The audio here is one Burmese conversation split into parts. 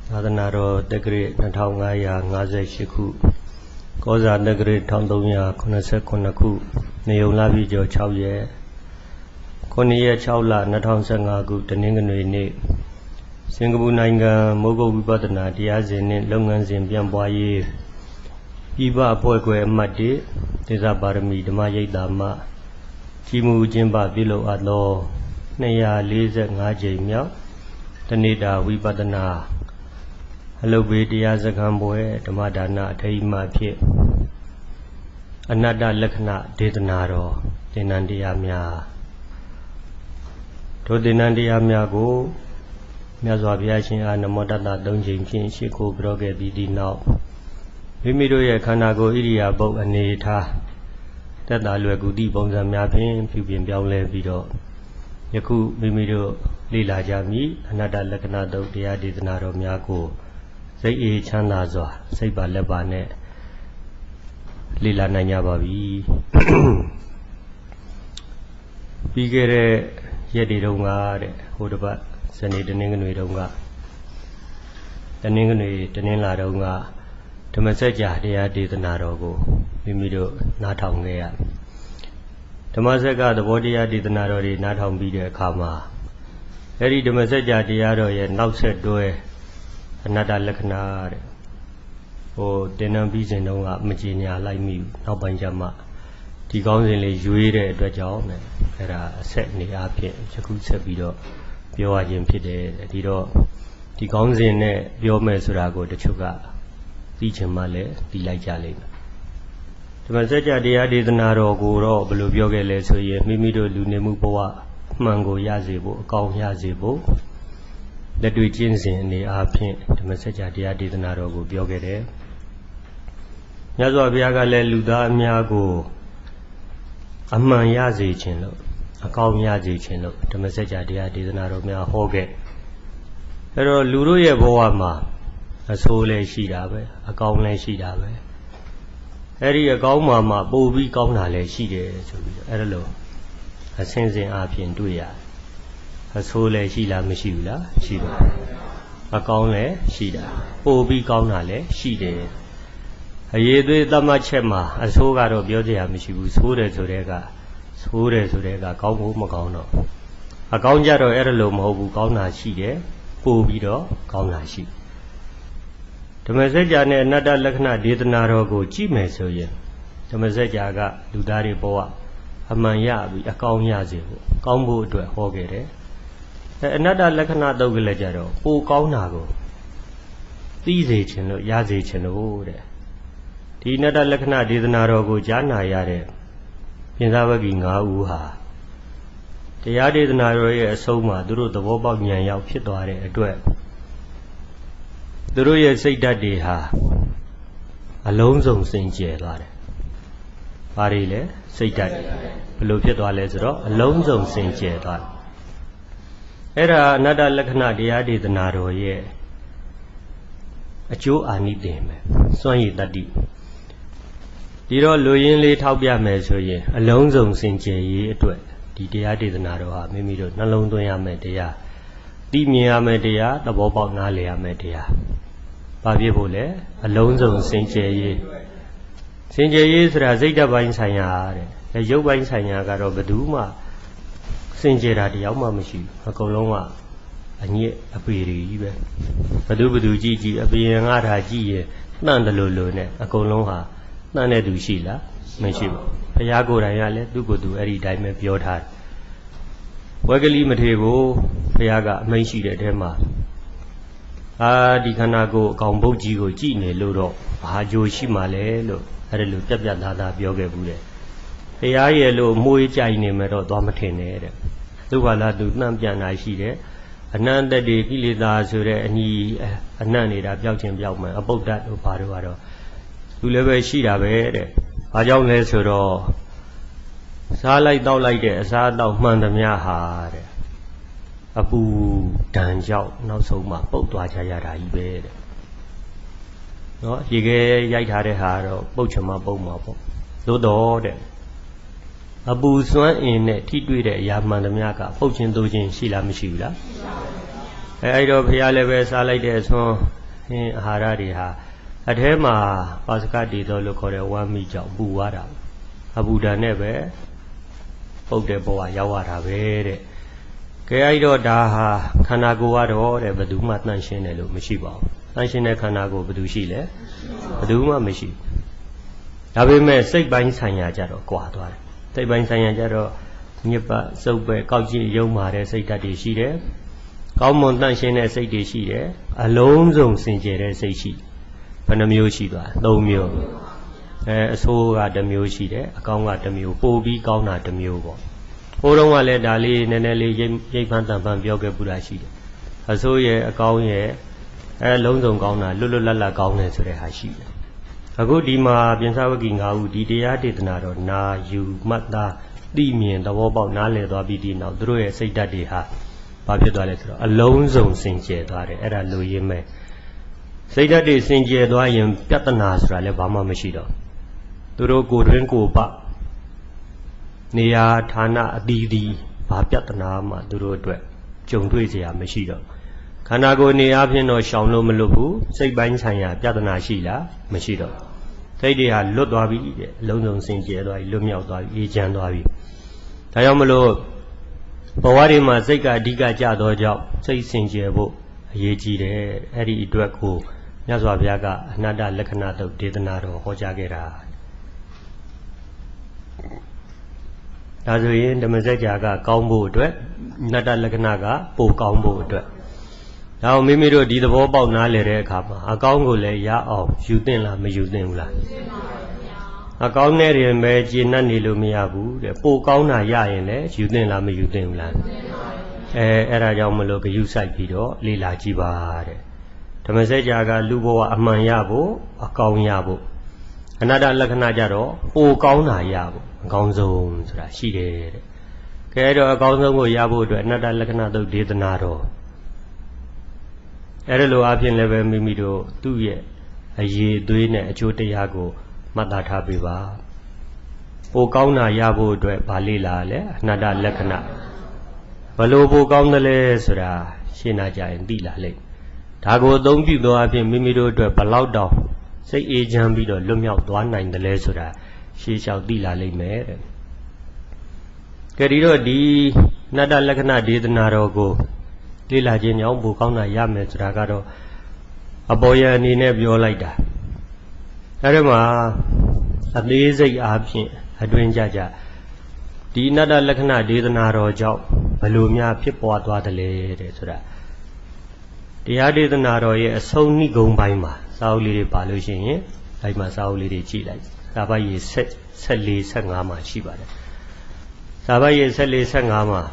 Adhanaro Degri Natangaya Naze Shiku Koza Degri Tandoya Kunasekonaku Neolabi Jo Chauye Konia Chaula Natang Sangagu Taningani Singabu Nanga Mogo Vibadana Diazin Longanzin Biamboye Iba Pogue Madi Desabarmi Damaye Dama Kimu Jimba Bilo Adlo Naya Liza Naje Mia Tanida Vibadana Hello, Bedia Zagamboe, Damadana, Taima Pit Another Lakana, Dedanaro, Denandiamia To Denandiamia go Miazaviachin and Modana Donjin King, Shiko Broge Bidi now. Vimidoya Kanago Iria Boat and Neta that I look good deep on the mapping, Pubian Biaule Vido Yaku Vimido Lila Jami, another Lakana, Dia Dedanaro Miako. Say a Chanazo, say by Lebane Lila Nanyabavi Bigere Yedidonga, Hodaba, Sani the Ninganidonga, the Ningani, the Niladonga, Tomaseja, the did the Narogo, Vimido, Natangea. Tomasega, the body did the Narori, Natang Bidia Kama. Eri Tomaseja, the Ado, yet now said doe. Another Lakana or Denham Bizanonga, Magina, like me, no Banjama. The Gonzale Juire, Dwajam, Era set me up here, Jacusa Bido, Bioajim Pide, Dido, the Gonzine, Biomesurago, the Chuga, Teacher Male, the Lajali. The Masaja de Adinaro, Goro, Blubioge, so ye, Mimido, Lunemupoa, Mango Yazibo, Kong Yazibo. That we change in the Apin, the message at the Adinaro Biogere. Yazo Biagale Luda Miago Aman Yazi Chinlo, a calm Yazi Chinlo, the message at the Adinaro Mia Hoge. Pero Luruye Boama, a soul shidabe, a calm shidabe. Eri a gaumama, Bobi Gaunale shide, Erlo, a sensing Apin Duya. A soul Shila Mishula, Shida. A gaunle, Shida. Obi gaunale, Shide. A year Damachema, a sogaro Biodia Mishu, Sure Surega, Gaunu Magano. A gaunjaro erlum hobu gauna shide, Bobido, gauna shi. The Mazaja another Lakna did Narogo, Chime so ye. The Mazajaga, Ludari Boa, a manya, a gaunyazi, Gambo to a hogere. Another Lakana Dogalajaro, O Kaunago. These agent, Yazich and Ode. The another Lakana did Narogo Jana Yare. Pinzavaginga Uha. The Yadi Naroya Soma, Duru the Wobagna Yapitore at Dweb. The Roya say that they ha. Alonso Saint Jelare. Parile, say that. Pelopito Alezro, Alonso Saint Jelare. Era another Lakana Diadi the Naro ye. A Jew I need them. Soy that deep. Diro Luyin Taubia measure ye. Alonso Saint Jay to it. The Diadi the Naro, Mimido, Nalondoya Media. Dimia Media, the Boba Nalia Media. Babibole, Alonso Saint Jay. Saint Jay is Razida Vine Sayare. A Joe Vine Sayaga of Beduma. Saint Gerard Yama Mashi, a Coloma, and yet a pretty. Padubu Gigi, a being Araji, none the Lulone, a Colonha, none edu Sheila, Meshu, Payago Rayale, Dugo do every diamond pure heart. Wagali Matego, Payaga, Meshi de Dema. Ah, the Canago, Gambo Gigo, Gine, Ludo, Hajo Shimale, look, at a look, Tabia Bioga Bude. Paya lo Moy Chine Mero Domatene. Luala do Namjana Shide, another day Gilida Sure and he a nanny that Belgian Belman about that of Paruado. Uleva Shida Bede, a young Lesoro Salai down like a sad of Mandamia hard. A boo Danjao, not so much, both Wachayara bed. No, he gave Yatare Haro, Bochama Bomapo. Dodo. Abu Swan in Tidwide Yamandamiaka, poaching dojin Shila Mishula. အဲ့တော့ဖះလည်းပဲစားလိုက်တဲ့အစွန်းအာဟာရတွေဟာအထဲမှာပါစကတိတော်လို့ခေါ်တဲ့ဝမ်းမိကြောင့်ပူသွားတာအပူဓာတ်နဲ့ပဲပုတ်တဲ့ဘဝရောက်ရတာပဲတဲ့ကဲအဲ့တော့ဒါဟာခန္ဓာကိုယ်ကတော့တဲ့ဘယ်သူမှတန့်ရှင်းတယ်လို့မရှိပါဘူးတန့်ရှင်းတဲ့ခန္ဓာကိုယ်ဘယ်သူရှိလဲဘယ်သူမှမရှိဒါပေမဲ့စိတ်ပိုင်းဆိုင်ရာကြတော့ကွာသွားတယ်စိတ်ပိုင်းဆိုင်ရာကြတော့ညစ်ပတ်စုပ်ပဲကောက်ကြည့်ယုံမာတဲ့စိတ်ဓာတ်တွေရှိတယ်ကောင်းမွန်တန့်ရှင်းတဲ့စိတ်တွေရှိတယ်အလုံးစုံစင်ကြယ်တဲ့စိတ်ရှိဘယ်နှမျိုးရှိသွား၃မျိုးအဆိုးကတစ်မျိုးရှိတယ်အကောင်းကတစ်မျိုးပိုပြီးကောင်းတာတစ်မျိုးပေါ့ဟိုတုန်းကလည်းဒါလေးနည်းနည်းလေးရိပ်ဖန်းတန်ဖန်းပြောခဲ့ပူတာရှိတယ်အဆိုးရဲ့အကောင်းရဲ့လုံးစုံကောင်းတာလွတ်လွတ်လပ်လပ်ကောင်းတယ်ဆိုတဲ့ဟာရှိတယ်အခုဒီမှာပြင်စဝဂီ၅ဦးဒီတရားဒေသနာတော်နာယူမှတ်သားသိမြင်သဘောပေါက်နားလည်သွားပြီးဒီနောက်သူတို့ရဲ့စိတ်ဓာတ်တွေဟာဘာဖြစ်သွားလဲဆိုတော့အလုံးစုံစင်ကြယ်သွားတယ်အဲ့ဒါလိုရင်းမဲ့စိတ်ဓာတ်တွေစင်ကြယ်သွားရင်ပြဿနာဆိုတာလည်းဘာမှမရှိတော့သူတို့ကိုယ်တွင်ကိုယ်ပနေရာဌာနအသီးသီးဘာပြဿနာမှသူတို့အတွက်ကြုံတွေ့เสียမရှိတော့ခန္ဓာကိုယ်နေအပြင်တော့ရှောင်လို့မလွတ်ဘူးစိတ်ပိုင်းဆိုင်ရာပြဿနာရှိလားမရှိတော့စိတ်တွေဟာလွတ်သွားပြီတဲ့အလုံးစုံစင်ကြယ်သွားပြီလွတ်မြောက်သွားပြီအေးချမ်းသွားပြီဒါကြောင့်မလို့ဘဝတွေမှာစိတ်ကအဓိကကြတော့ကြောင့်စိတ်စင်ကြယ်ဖို့အရေးကြီးတယ်အဲ့ဒီအတွက်ကိုမြတ်စွာဘုရားကအနတ္တလက္ခဏာသုတ်ဒေသနာတော်ဟောကြားခဲ့တာဒါဆိုရင်ဓမ္မစကြာကကောင်းဖို့အတွက်အနတ္တလက္ခဏာကပိုကောင်းဖို့အတွက်ဒါအောင်မိမိတို့ဒီသဘောပေါက်နားလည်တဲ့အခါမှာအကောင်းကိုလည်းရအောင်ယူသင့်လားမယူသင့်ဘူးလားအကောင်းနဲ့တည်းပဲကျင့်နှံ့နေလို့မရဘူးတဲ့ပိုကောင်းတာရရင်လည်းယူသင့်လားမယူသင့်ဘူးလားအဲ့ဒါကြောင့်မလို့ဂယုစိုက်ပြီးတော့လေ့လာကြည့်ပါတဲ့ဓမ္မစကြာကလူဘဝအမှန်ရဖို့အကောင်းရဖို့အနတ္တလက္ခဏာကြတော့ပိုကောင်းတာရဖို့အကောင်းဆုံးဆိုတာရှိတယ်တဲ့ကဲတော့အကောင်းဆုံးကိုရဖို့အတွက်အနတ္တလက္ခဏာသုတ်ဒေသနာတော်အဲ့ဒါလိုအပြင်လည်းပဲမိမိတို့သူ့ရဲ့အရေးအသွေးနဲ့အကျိုးတရားကိုမှတ်သားထားပေးပါပိုကောင်းတာရဖို့အတွက်ဗာလေ့လာလဲအနတ္တလက္ခဏာဘလို့ပိုကောင်းတယ်လဲဆိုတာရှင်းနာကြရင်သိလာလိမ့်ဒါကိုအသုံးပြုသောအပြင်မိမိတို့အတွက်ဘလောက်တောင်စိတ်အေးချမ်းပြီးတော့လွတ်မြောက်သွားနိုင်တယ်လဲဆိုတာရှင်းလျှောက်သိလာလိမ့်မယ်တဲ့ကဲဒီတော့ဒီအနတ္တလက္ခဏာဒေသနာတော်ကိုလေ့လာခြင်းကြောင့်ပိုကောင်းတာရမယ်ဆိုတာကတော့အပေါ်ရန်အနေနဲ့ပြောလိုက်တာအဲ့ဒီမှာအသေးစိတ်အားဖြင့်အတွင်းကြကြဒီအနတ္တလက္ခဏာဒေသနာတော်ကြောင့်ဘယ်လိုများဖြစ်ပွားသွားတယ်လဲတဲ့ဆိုတာတရားဒေသနာတော်ရဲ့အဆုံးနိဂုံးပိုင်းမှာစာအုပ်လေးတွေပါလို့ရှိရင်အဲ့မှာစာအုပ်လေးတွေကြည့်လိုက်စာပိုက်ရေ14 15မှာရှိပါတယ်စာပိုက်ရေ14 15မှာ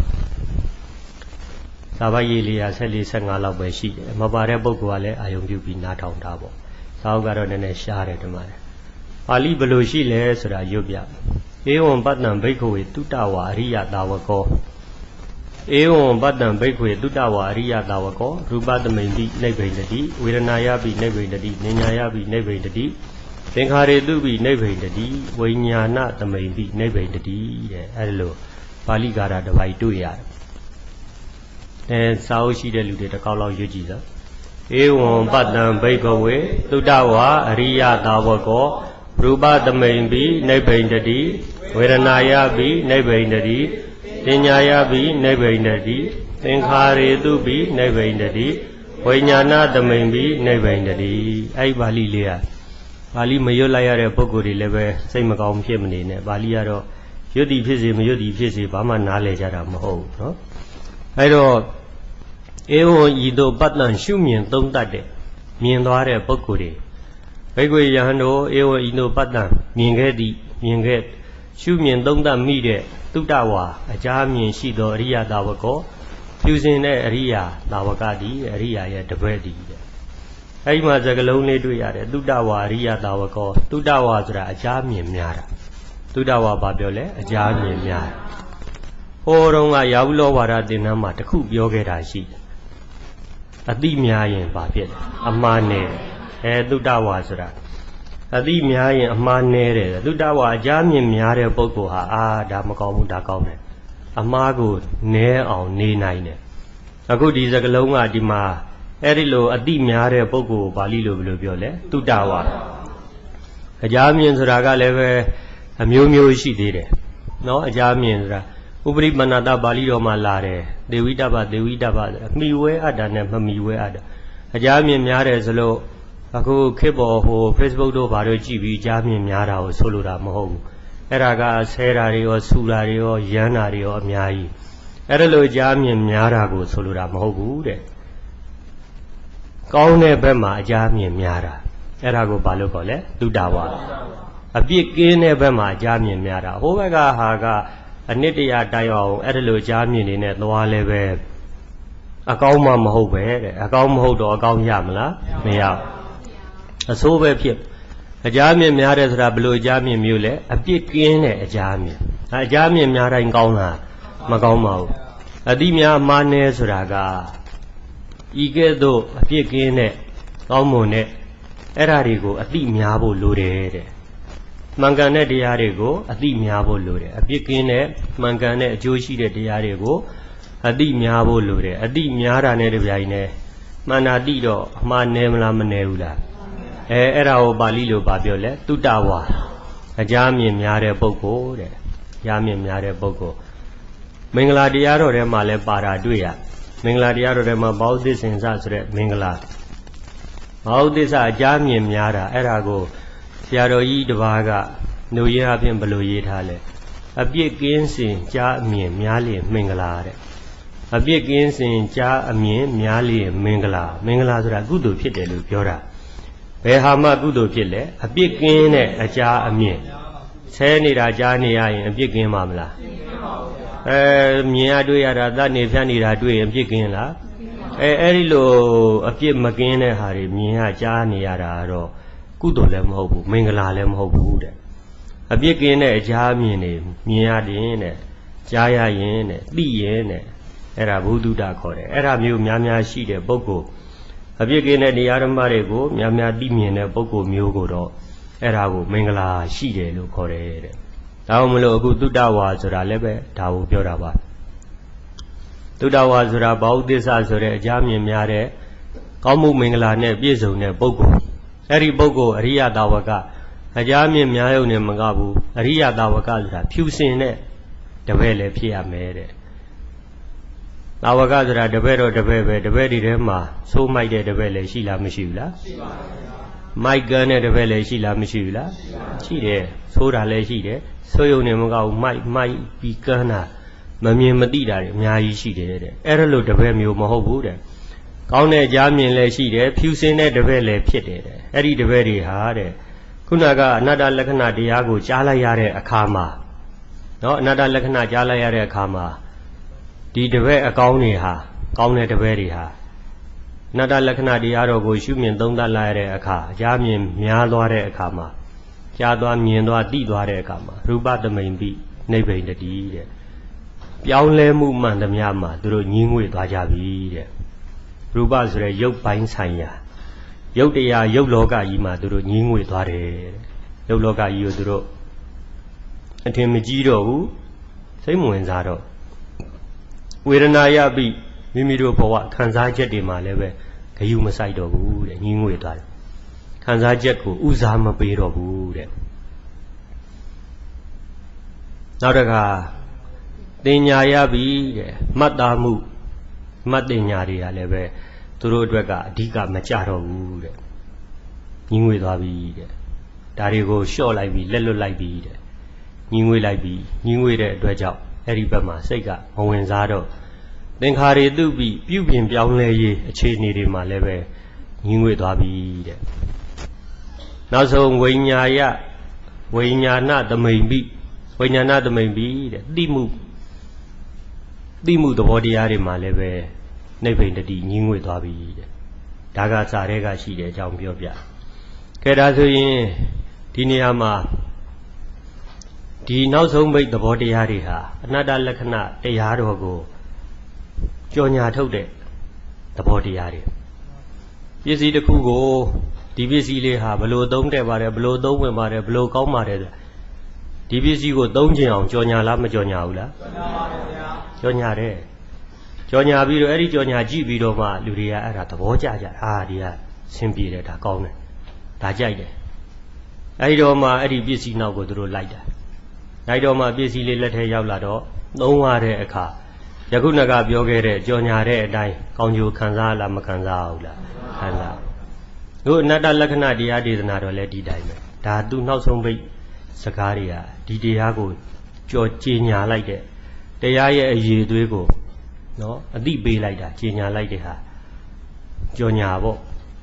စာပိုက်ရေလေးက14 15လောက်ပဲရှိတယ်မပါတဲ့ပုဂ္ဂိုလ်ကလည်းအာယုံပြုပြီးနားထောင်တာပေါ့စာအုပ်ကတော့နည်းနည်းရှားတယ်ဒီမှာပါဠိဘယ်လိုရှိလဲဆိုတာရွတ်ပြဧဝံပတ္တံဘိက္ခဝေတုတ္တဝါအရိယတာဝကောဧဝံပတ္တံဘိက္ခဝေတုတ္တဝါအရိယတာဝကောရူပသမိန်တိနိဗ္ဗိန္ဒတိဝေဒနာယပိနိဗ္ဗိန္ဒတိဉာဏယပိနိဗ္ဗိန္ဒတိသင်္ခါရေတုပိနိဗ္ဗိန္ဒတိဝိညာဏသမိန်ပိနိဗ္ဗိန္ဒတိတဲ့အဲ့လိုပါဠိကာရတစ်ပိုက်တွေ့ရတယ်စာအုပ်ရှိတဲ့လူတွေတစ်ခေါက်လောက်ရွတ်ကြည့်စမ်းဧဝံပတ္တံဘိက္ခဝေတုတ္တဝါအရိယတာဝကောရူပသမိန်ပိနိဗ္ဗိန္ဒတိဝေဒနာယပိနိဗ္ဗိန္ဒတိပညာယပိနိဗ္ဗိန္ဒတိသင်္ခါရေတုပိနိဗ္ဗိန္ဒတိဝိညာဏသမိန်ပိနိဗ္ဗိန္ဒတိအဲ့ပါဠိလေးကပါဠိမရွတ်လိုက်ရတဲ့ပုဂ္ဂိုလ်တွေလည်းပဲစိတ်မကောင်းဖြစ်မနေနဲ့ပါဠိကတော့ရွတ်သည်ဖြစ်စေမရွတ်သည်ဖြစ်စေဘာမှနားလည်ကြတာမဟုတ်ဘူးနော်အဲ့တော့ဧဝံဤသို့ပတ္တံရှုမြင်သုံးတတ်တဲ့မြင်သွားတဲ့ပုဂ္ဂိုလ်တွေဘိက္ခဝေယဟန်တို့ဧဝံဤသို့ပတ္တံမြင်ခဲ့သည်မြင်ခဲ့ရှုမြင်သုံးတတ်မိတဲ့တုတ္တဝါအကြာမြင်ရှိသောအရိယတာဝကောဖြူစင်တဲ့အရိယာတာဝကတိအရိယာရဲ့တပည့်တည်းတဲ့အဲဒီမှာစကလုံးလေးတွေ့ရတယ်တုတ္တဝါအရိယတာဝကောတုတ္တဝါဆိုတာအကြာမြင်များတာတုတ္တဝါဘာပြောလဲအကြာမြင်များဟိုတုန်းကရာဟုလောဝါဒသင်္นานမှာတခုပြောခဲ့တာရှိတယ်အတိများရင်ဘာဖြစ်လဲအမှားနဲ့တုတ္တဝါဆိုတာအတိများရင်အမှားနဲ့တယ်တုတ္တဝါအကြာမြင်များတဲ့ပုဂ္ဂိုလ်ဟာဒါမကောင်းဘူးဒါကောင်းတယ်အမှားကိုနည်းအောင်နေနိုင်တယ်အခုဒီစကလုံးကဒီမှာအဲ့ဒီလိုအတိများတဲ့ပုဂ္ဂိုလ်ပါဠိလိုဘယ်လိုပြောလဲတုတ္တဝါအကြာမြင်ဆိုတာကလည်းပဲအမျိုးမျိုးရှိသေးတယ်နော်အကြာမြင်ဆိုတာဥပရိပဏ္ဏတပါဠိတော်မှာလာတယ်ဒေဝိတ္တပမိဝဲအတ္တနဲ့မမိဝဲအတ္တအကြာမြင်များတယ်ဆိုလို့အခုခေတ်ပေါ်ဟို Facebook တို့ဘာလို့ကြည့်ပြီးအကြာမြင်များတာကိုဆိုလိုတာမဟုတ်ဘူးအဲ့ဒါကဆဲတာတွေရောဆူတာတွေရောရမ်းတာတွေရောအများကြီးအဲ့ဒါလိုအကြာမြင်များတာကိုဆိုလိုတာမဟုတ်ဘူးတဲ့ကောင်းတဲ့ဘက်မှာအကြာမြင်များတာအဲ့ဒါကိုဘာလို့ခေါ်လဲတုတ္တဝါအပြစ်ကင်းတဲ့ဘက်မှာအကြာမြင်များတာဟိုဘက်ကဟာကအနှစ်တရာတိုင်အောင်အဲ့ဒါလိုအကြာမြင်နေနဲ့သွားလဲပဲအကောင်းမှမဟုတ်ပဲတဲ့အကောင်းမဟုတ်တော့အကောင်းရမလားမရအဆိုးပဲဖြစ်အကြာမြင်များတယ်ဆိုတာဘယ်လိုအကြာမြင်မျိုးလဲအပြစ်ကင်းတဲ့အကြာမြင်အကြာမြင်များတိုင်းကောင်းလားမကောင်းပါဘူးအတိများအမှားနေဆိုတာကဤကဲ့သို့အပြစ်ကင်းတဲ့ကောင်းမွန်တဲ့အဲ့ဓာတွေကိုအတိများဖို့လိုတယ်တဲ့မှန်ကန်တဲ့တရားတွေကိုအတိများဖို့လိုတယ်အပြစ်ကင်းတဲ့မှန်ကန်တဲ့အကျိုးရှိတဲ့တရားတွေကိုအတိများဖို့လိုတယ်အတိများတာနဲ့တပြိုင်တည်းမှန်တာတိတော့အမှားနေမလားမနေဘူးလားအဲ့ဒါကိုပါဠိလိုပြောလဲတုတ္တဝါအကြာမြင်များတဲ့ပုဂ္ဂိုလ်တဲ့အကြာမြင်များတဲ့ပုဂ္ဂိုလ်မင်္ဂလာတရားတော်ထဲမှာလည်းပါတာတွေ့ရမင်္ဂလာတရားတော်ထဲမှာဘောဓိသင်္စဆိုတဲ့မင်္ဂလာဘောဓိသအကြာမြင်များတာအဲ့ဒါကိုဆရာတော်ကြီးတစ်ပါးကနှုတ်ရင်းအပြင်ဘယ်လိုရေးထားလဲအပြစ်ကင်းစင်ကြားအမြင်များလျင်မင်္ဂလာတဲ့အပြစ်ကင်းစင်ကြားအမြင်များလျင်မင်္ဂလာဆိုတာကုသိုလ်ဖြစ်တယ်လို့ပြောတာဘယ်ဟာမှကုသိုလ်ဖြစ်လဲအပြစ်ကင်းတဲ့အကြားအမြင်ဆဲနေတာကြားနေရရင်အပြစ်ကင်းပါမလားမြင်ရတွေ့ရတာသတ်နေဖြတ်နေတာတွေ့ရင်အပြစ်ကင်းလားအဲ့ဒီလိုအပြစ်မကင်းတဲ့ဟာတွေမြင်ရကြားနေရတာတော့ကုသိုလ်လည်းမဟုတ်ဘူးမင်္ဂလာလည်းမဟုတ်ဘူးတဲ့အပြစ်ကင်းတဲ့အကြားအမြင်တွေမြင်ရတယ်တဲ့ကြားရရင်တဲ့သိရင်တဲ့အဲ့ဒါဘုဒ္ဓတာခေါ်တယ်အဲ့ဒါမျိုးများများရှိတဲ့ပုဂ္ဂိုလ်အပြစ်ကင်းတဲ့တရားဓမ္မတွေကိုများများသိမြင်တဲ့ပုဂ္ဂိုလ်မျိုးကိုတော့အဲ့ဒါကိုမင်္ဂလာရှိတယ်လို့ခေါ်တယ်တဲ့ဒါမှမဟုတ်အခုတုတ္တဝါဆိုတာလည်းပဲဒါကိုပြောတာပါတုတ္တဝါဆိုတာဘောဓိသဆိုတဲ့အကြာမြင်များတဲ့ကောင်းမှုမင်္ဂလာနဲ့ပြည့်စုံတဲ့ပုဂ္ဂိုလ်အဲ့ဒီပုဂ္ဂိုလ်အရိယတာဝကအကြာမြင်များရုံနဲ့မကဘူးအရိယတာဝကဆိုတာဖြူစင်တဲ့တပည့်လည်းဖြစ်ရမယ်တဲ့တာဝကဆိုတာတပည့်တော့တပည့်ပဲတပည့်ဒီထဲမှာဆိုးမိုက်တဲ့တပည့်လည်းရှိလားမရှိဘူးလားရှိပါဘူးဗျာမိုက်ကန်းတဲ့တပည့်လည်းရှိလားမရှိဘူးလားရှိတယ်ဆိုးတာလည်းရှိတယ်ဆိုးရုံနဲ့မကဘူးမိုက်ပြီးကန်းတာမမြင်မသိတာတွေအများကြီးရှိတယ်တဲ့အဲ့ဒါလို့တပည့်မျိုးမဟုတ်ဘူးတဲ့ကောင်းတဲ့ကြားမြင်လည်းရှိတယ်ဖြူစင်တဲ့တပည့်လည်းဖြစ်တယ်တဲ့အဲ့ဒီတပည့်တွေဟာတဲ့ခုနကအနတ္တလက္ခဏာတရားကိုကြားလိုက်ရတဲ့အခါမှာနော်အနတ္တလက္ခဏာကြားလိုက်ရတဲ့အခါမှာဒီတပည့်အကောင်းတွေဟာကောင်းတဲ့တပည့်တွေဟာအနတ္တလက္ခဏာတရားတော်ကိုရှုမြင်သုံးသပ်လိုက်ရတဲ့အခါကြားမြင်များသွားတဲ့အခါမှာကြားသွားမြင်သွားသိသွားတဲ့အခါမှာရူပသမိန်ပိနိဗ္ဗိန္ဒတိတဲ့ပြောင်းလဲမှုမှန်သမျှမှာသူတို့ညင်းငွေသွားကြပြီတဲ့ရူပဆိုတဲ့ရုပ်ပိုင်းဆိုင်ရာရုပ်တရားရုပ်လောကကြီးမှာသူတို့ညင်းငွေသွားတယ်တဲ့ရုပ်လောကကြီးကိုသူတို့အထင်မကြီးတော့ဘူးစိတ်မဝင်စားတော့ဝေဒနာရပြီမိမိတို့ဘဝခံစားချက်တွေမှာလည်းပဲဂယုမဆိုင်တော့ဘူးတဲ့ညင်းငွေသွားတယ်ခံစားချက်ကိုဥစားမပေးတော့ဘူးတဲ့နောက်တစ်ခါတင်ညာရပြီတဲ့မှတ်သားမှုမှတ်တင်ညာတွေကလည်းပဲသူတို့အတွက်ကအဓိကမကြတော့ဘူးတဲ့ညင်းငွေသွားပြီတဲ့ဒါတွေကိုလျှော့လိုက်ပြီလက်လွတ်လိုက်ပြီတဲ့ညင်းငွေလိုက်ပြီညင်းငွေတဲ့အတွက်ကြောင့်အဲ့ဒီဘက်မှာစိတ်ကမဝင်စားတော့သင်္ခါရေတုပြီးပြုပြင်ပြောင်းလဲရေးအခြေအနေတွေမှာလည်းပဲညင်းငွေသွားပြီတဲ့နောက်ဆုံးဝိညာဏသမိန်ပိဝိညာဏသမိန်ပိတဲ့သိမှုသဘောတရားတွေမှာလည်းပဲနိဗ္ဗိန္ဒတိညင်းငွေသွားပြီတဲ့ဒါကစာရဲကရှိတဲ့အကြောင်းပြောပြခဲ့ဒါဆိုရင်ဒီနေရာမှာဒီနောက်ဆုံးပိတ်သဘောတရားတွေဟာအနတ္တလက္ခဏာတရားတော်ကိုကြော်ညာထုတ်တဲ့သဘောတရားတွေပစ္စည်းတစ်ခုကိုဒီပစ္စည်းလေးဟာဘလို့သုံးတဲ့ပါတယ်ဘလို့သုံးဝင်ပါတယ်ဘလို့ကောင်းပါတယ်ဒီပစ္စည်းကိုသုံးကျင်အောင်ကြော်ညာလားမကြော်ညာဘူးလားကြော်ညာပါတယ်ဗျာကြော်ညာတယ်ကြော်ညာပြီးတော့အဲ့ဒီကြော်ညာကြည့်ပြီးတော့မှလူတွေကအဲ့ဒါသဘောကျကြဒီကဆင်းပြေတယ်ဒါကောင်းတယ်ဒါကြိုက်တယ်အဲ့ဒီတော့မှအဲ့ဒီပစ္စည်းနောက်ကိုသူတို့လိုက်တာလိုက်တော့မှပစ္စည်းလေးလက်ထဲရောက်လာတော့သုံးရတဲ့အခါယခုနကပြောခဲ့တဲ့ကြော်ညာတဲ့အတိုင်းကောင်းကျိုးခံစားလားမခံစားဘူးလားခံစားတို့အနတ္တလက္ခဏာတရားဒေသနာတော့လည်းဒီတိုင်းပဲဒါသူနောက်ဆုံးပိတ်စကားတွေကဒီတရားကိုကြော်ကြည်ညာလိုက်တဲ့တရားရဲ့အရေးသွေးကိုနော်အသိပေးလိုက်တာကြည်ညာလိုက်တဲ့ဟာကြော်ညာပေါ့